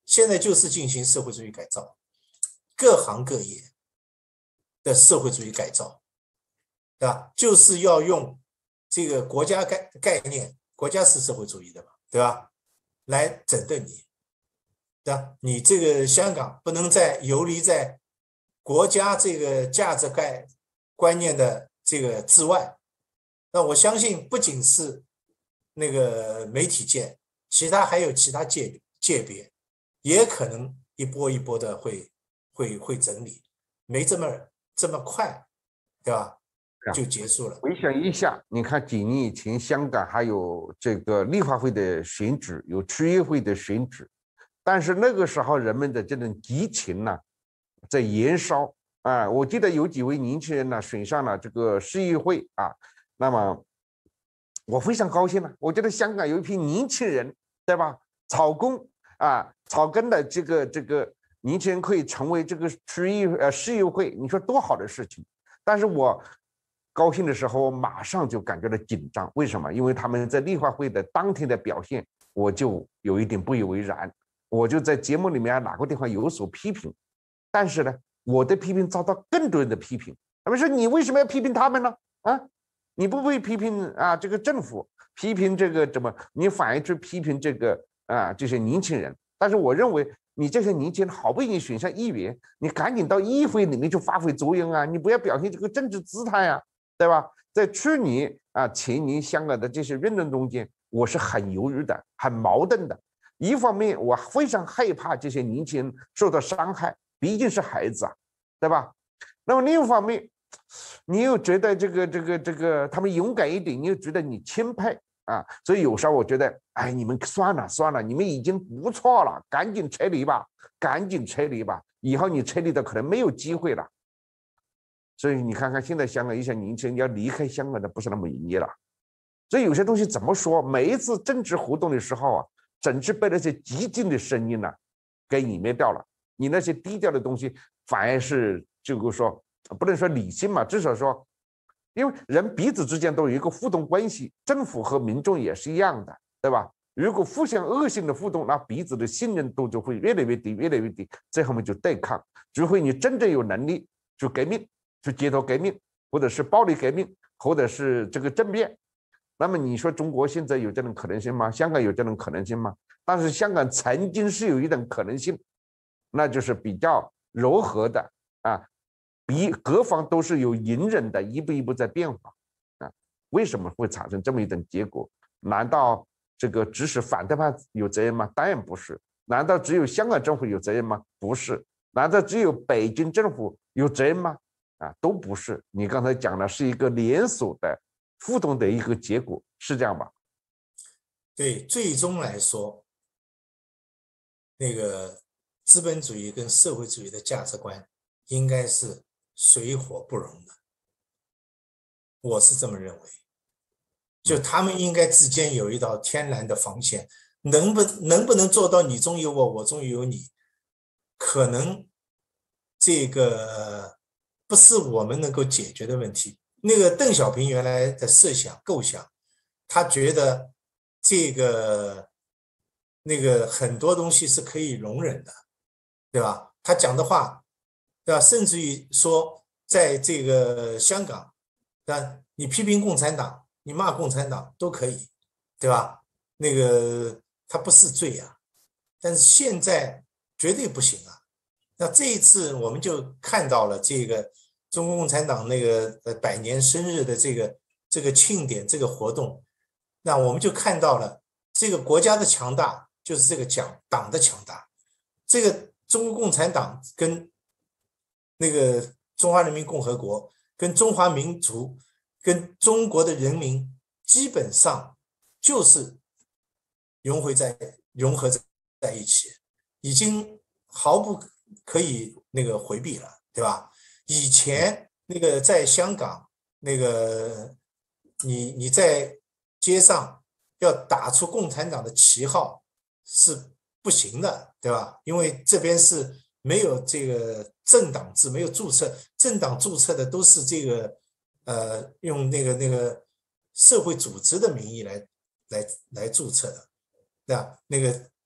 现在就是进行社会主义改造，各行各业的社会主义改造，对吧？就是要用这个国家概概念，国家是社会主义的嘛，对吧？来整顿你，对吧？你这个香港不能再游离在国家这个价值概观念的这个之外。那我相信，不仅是那个媒体界，其他还有其他界界别，也可能一波一波的会会会整理，没这么这么快，对吧？就结束了。 回想一下，你看几年以前，香港还有这个立法会的选举，有区议会的选举，但是那个时候人们的这种激情呢，在燃烧啊！我记得有几位年轻人呢选上了这个市议会啊，那么我非常高兴了。我觉得香港有一批年轻人，对吧？草根啊，草根的这个这个年轻人可以成为这个区议呃市议会，你说多好的事情！但是我高兴的时候，马上就感觉到紧张。为什么？因为他们在立法会的当天的表现，我就有一点不以为然。我就在节目里面哪个地方有所批评，但是呢，我的批评遭到更多人的批评。他们说：“你为什么要批评他们呢？啊，你不会批评啊这个政府，批评这个怎么？你反而去批评这个啊这些年轻人。”但是我认为，你这些年轻人好不容易选上议员，你赶紧到议会里面去发挥作用啊！你不要表现这个政治姿态啊！对吧？在去年啊、前年香港的这些运动中间，我是很犹豫的，很矛盾的。一方面，我非常害怕这些年轻人受到伤害，毕竟是孩子啊，对吧？那么另一方面，你又觉得这个这个这个他们勇敢一点，你又觉得你钦佩啊。所以有时候我觉得，哎，你们算了算了，你们已经不错了，赶紧撤离吧，赶紧撤离吧，以后你撤离的可能没有机会了。所以你看看，现在香港一些年轻人要离开香港的不是那么容易了。所以有些东西怎么说？每一次政治活动的时候啊，总是被那些激进的声音呢、啊、给湮灭掉了。你那些低调的东西，反而是就是说，不能说理性嘛，至少说，因为人彼此之间都有一个互动关系，政府和民众也是一样的，对吧？如果互相恶性的互动，那彼此的信任度就会越来越低，越来越低，最后面就对抗。除非你真正有能力去革命。去街头革命，或者是暴力革命，或者是这个政变，那么你说中国现在有这种可能性吗？香港有这种可能性吗？但是香港曾经是有一种可能性，那就是比较柔和的啊，比各方都是有隐忍的，一步一步在变化啊。为什么会产生这么一种结果？难道这个只是反对派有责任吗？当然不是。难道只有香港政府有责任吗？不是。难道只有北京政府有责任吗？啊，都不是。你刚才讲的是一个连锁的互动的一个结果，是这样吧？ 对，最终来说，那个资本主义跟社会主义的价值观应该是水火不容的，我是这么认为。就他们应该之间有一道天然的防线，能不能不能做到你中有我，我中有你，可能这个不是我们能够解决的问题。那个邓小平原来的设想构想，他觉得这个那个很多东西是可以容忍的，对吧？他讲的话，对吧？甚至于说，在这个香港，那你批评共产党，你骂共产党都可以，对吧？那个他不是罪啊，但是现在绝对不行啊。那这一次我们就看到了这个中国共产党那个呃百年生日的这个这个庆典这个活动，那我们就看到了这个国家的强大就是这个讲党的强大。这个中国共产党跟那个中华人民共和国跟中华民族跟中国的人民基本上就是融汇在融合在一起，已经毫不可以那个回避了，对吧？以前那个在香港，那个你你在街上要打出共产党的旗号是不行的，对吧？因为这边是没有这个政党制，没有注册，政党注册的都是这个呃用那个那个社会组织的名义来来来注册的，对吧？那个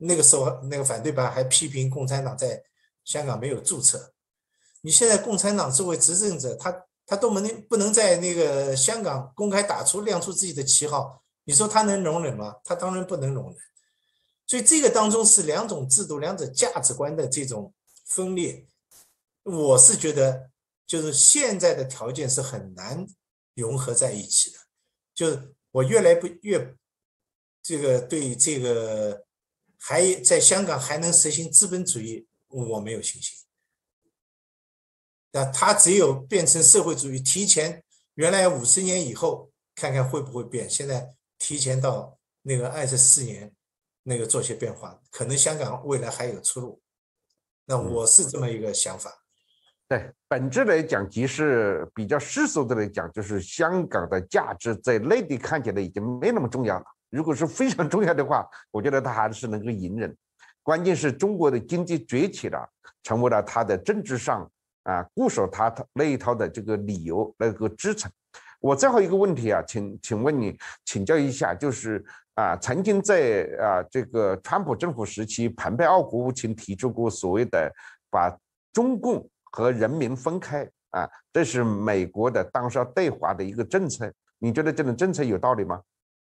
那个时候那个反对派还批评共产党在香港没有注册。你现在共产党作为执政者，他他都不能不能在那个香港公开打出亮出自己的旗号，你说他能容忍吗？他当然不能容忍。所以这个当中是两种制度、两种价值观的这种分裂。我是觉得，就是现在的条件是很难融合在一起的。就是我越来越这个对这个还在香港还能实行资本主义，我没有信心。那它只有变成社会主义，提前原来五十年以后看看会不会变，现在提前到那个二十四年那个做些变化，可能香港未来还有出路。那我是这么一个想法。嗯、 对，本质来讲，即是比较世俗的来讲，就是香港的价值在内地看起来已经没那么重要了。如果是非常重要的话，我觉得它还是能够隐忍。关键是中国的经济崛起了，成为了它的政治上啊固守它那一套的这个理由那个支撑。我最后一个问题啊，请请问你请教一下，就是啊，曾经在啊这个川普政府时期，蓬佩奥国务卿提出过所谓的把中共和人民分开啊，这是美国的当时对华的一个政策。你觉得这种政策有道理吗？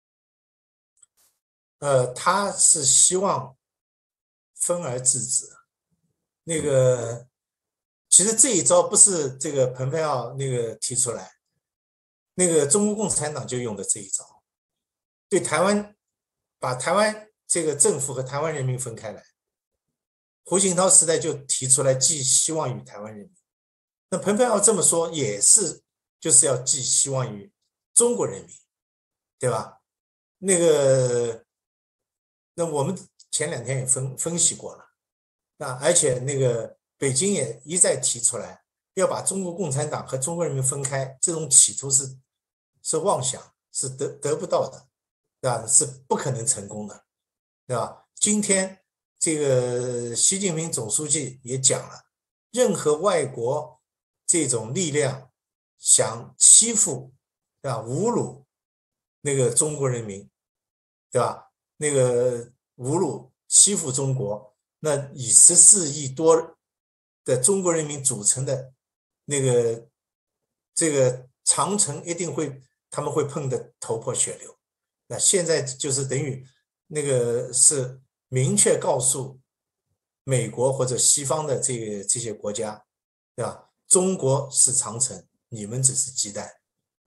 呃，他是希望分而治之。那个，其实这一招不是这个蓬佩奥那个提出来，那个中国共产党就用的这一招，对台湾，把台湾这个政府和台湾人民分开来。胡锦涛时代就提出来寄希望于台湾人民，那蓬佩奥这么说也是就是要寄希望于中国人民，对吧？那个。那我们前两天也分分析过了，那而且那个北京也一再提出来要把中国共产党和中国人民分开，这种企图是是妄想，是得得不到的，对吧？是不可能成功的，对吧？今天这个习近平总书记也讲了，任何外国这种力量想欺负，对吧？侮辱那个中国人民，对吧？那个侮辱欺负中国，那以十四亿多的中国人民组成的那个这个长城一定会他们会碰得头破血流。那现在就是等于那个是明确告诉美国或者西方的这个这些国家，对吧？中国是长城，你们只是鸡蛋。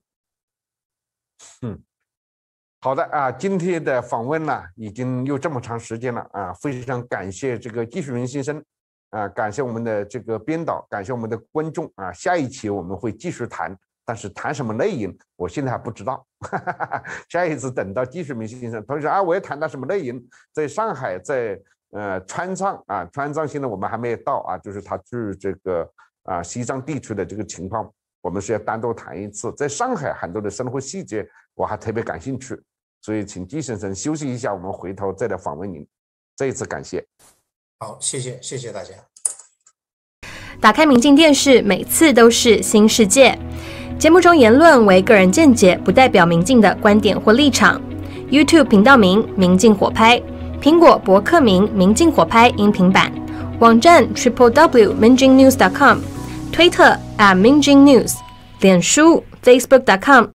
嗯。好的啊，今天的访问呢，已经有这么长时间了啊，非常感谢这个纪旭明先生啊，感谢我们的这个编导，感谢我们的观众啊。下一期我们会继续谈，但是谈什么内容，我现在还不知道。下一次等到纪旭明先生，同时啊，我也谈到什么内容，在上海，在呃川藏啊，川藏现在我们还没有到啊，就是他去这个啊西藏地区的这个情况，我们是要单独谈一次。在上海很多的生活细节，我还特别感兴趣。所以，请季先生休息一下，我们回头再来访问您。这一次感谢。 好，谢谢，谢谢大家。 打开明镜电视，每次都是新世界。节目中言论为个人见解，不代表明镜的观点或立场。YouTube 频道名：明镜火拍，苹果博客名：明镜火拍音频版，网站 triple w 明镜 news dot com， 推特 at 明镜 news， 脸书 facebook dot com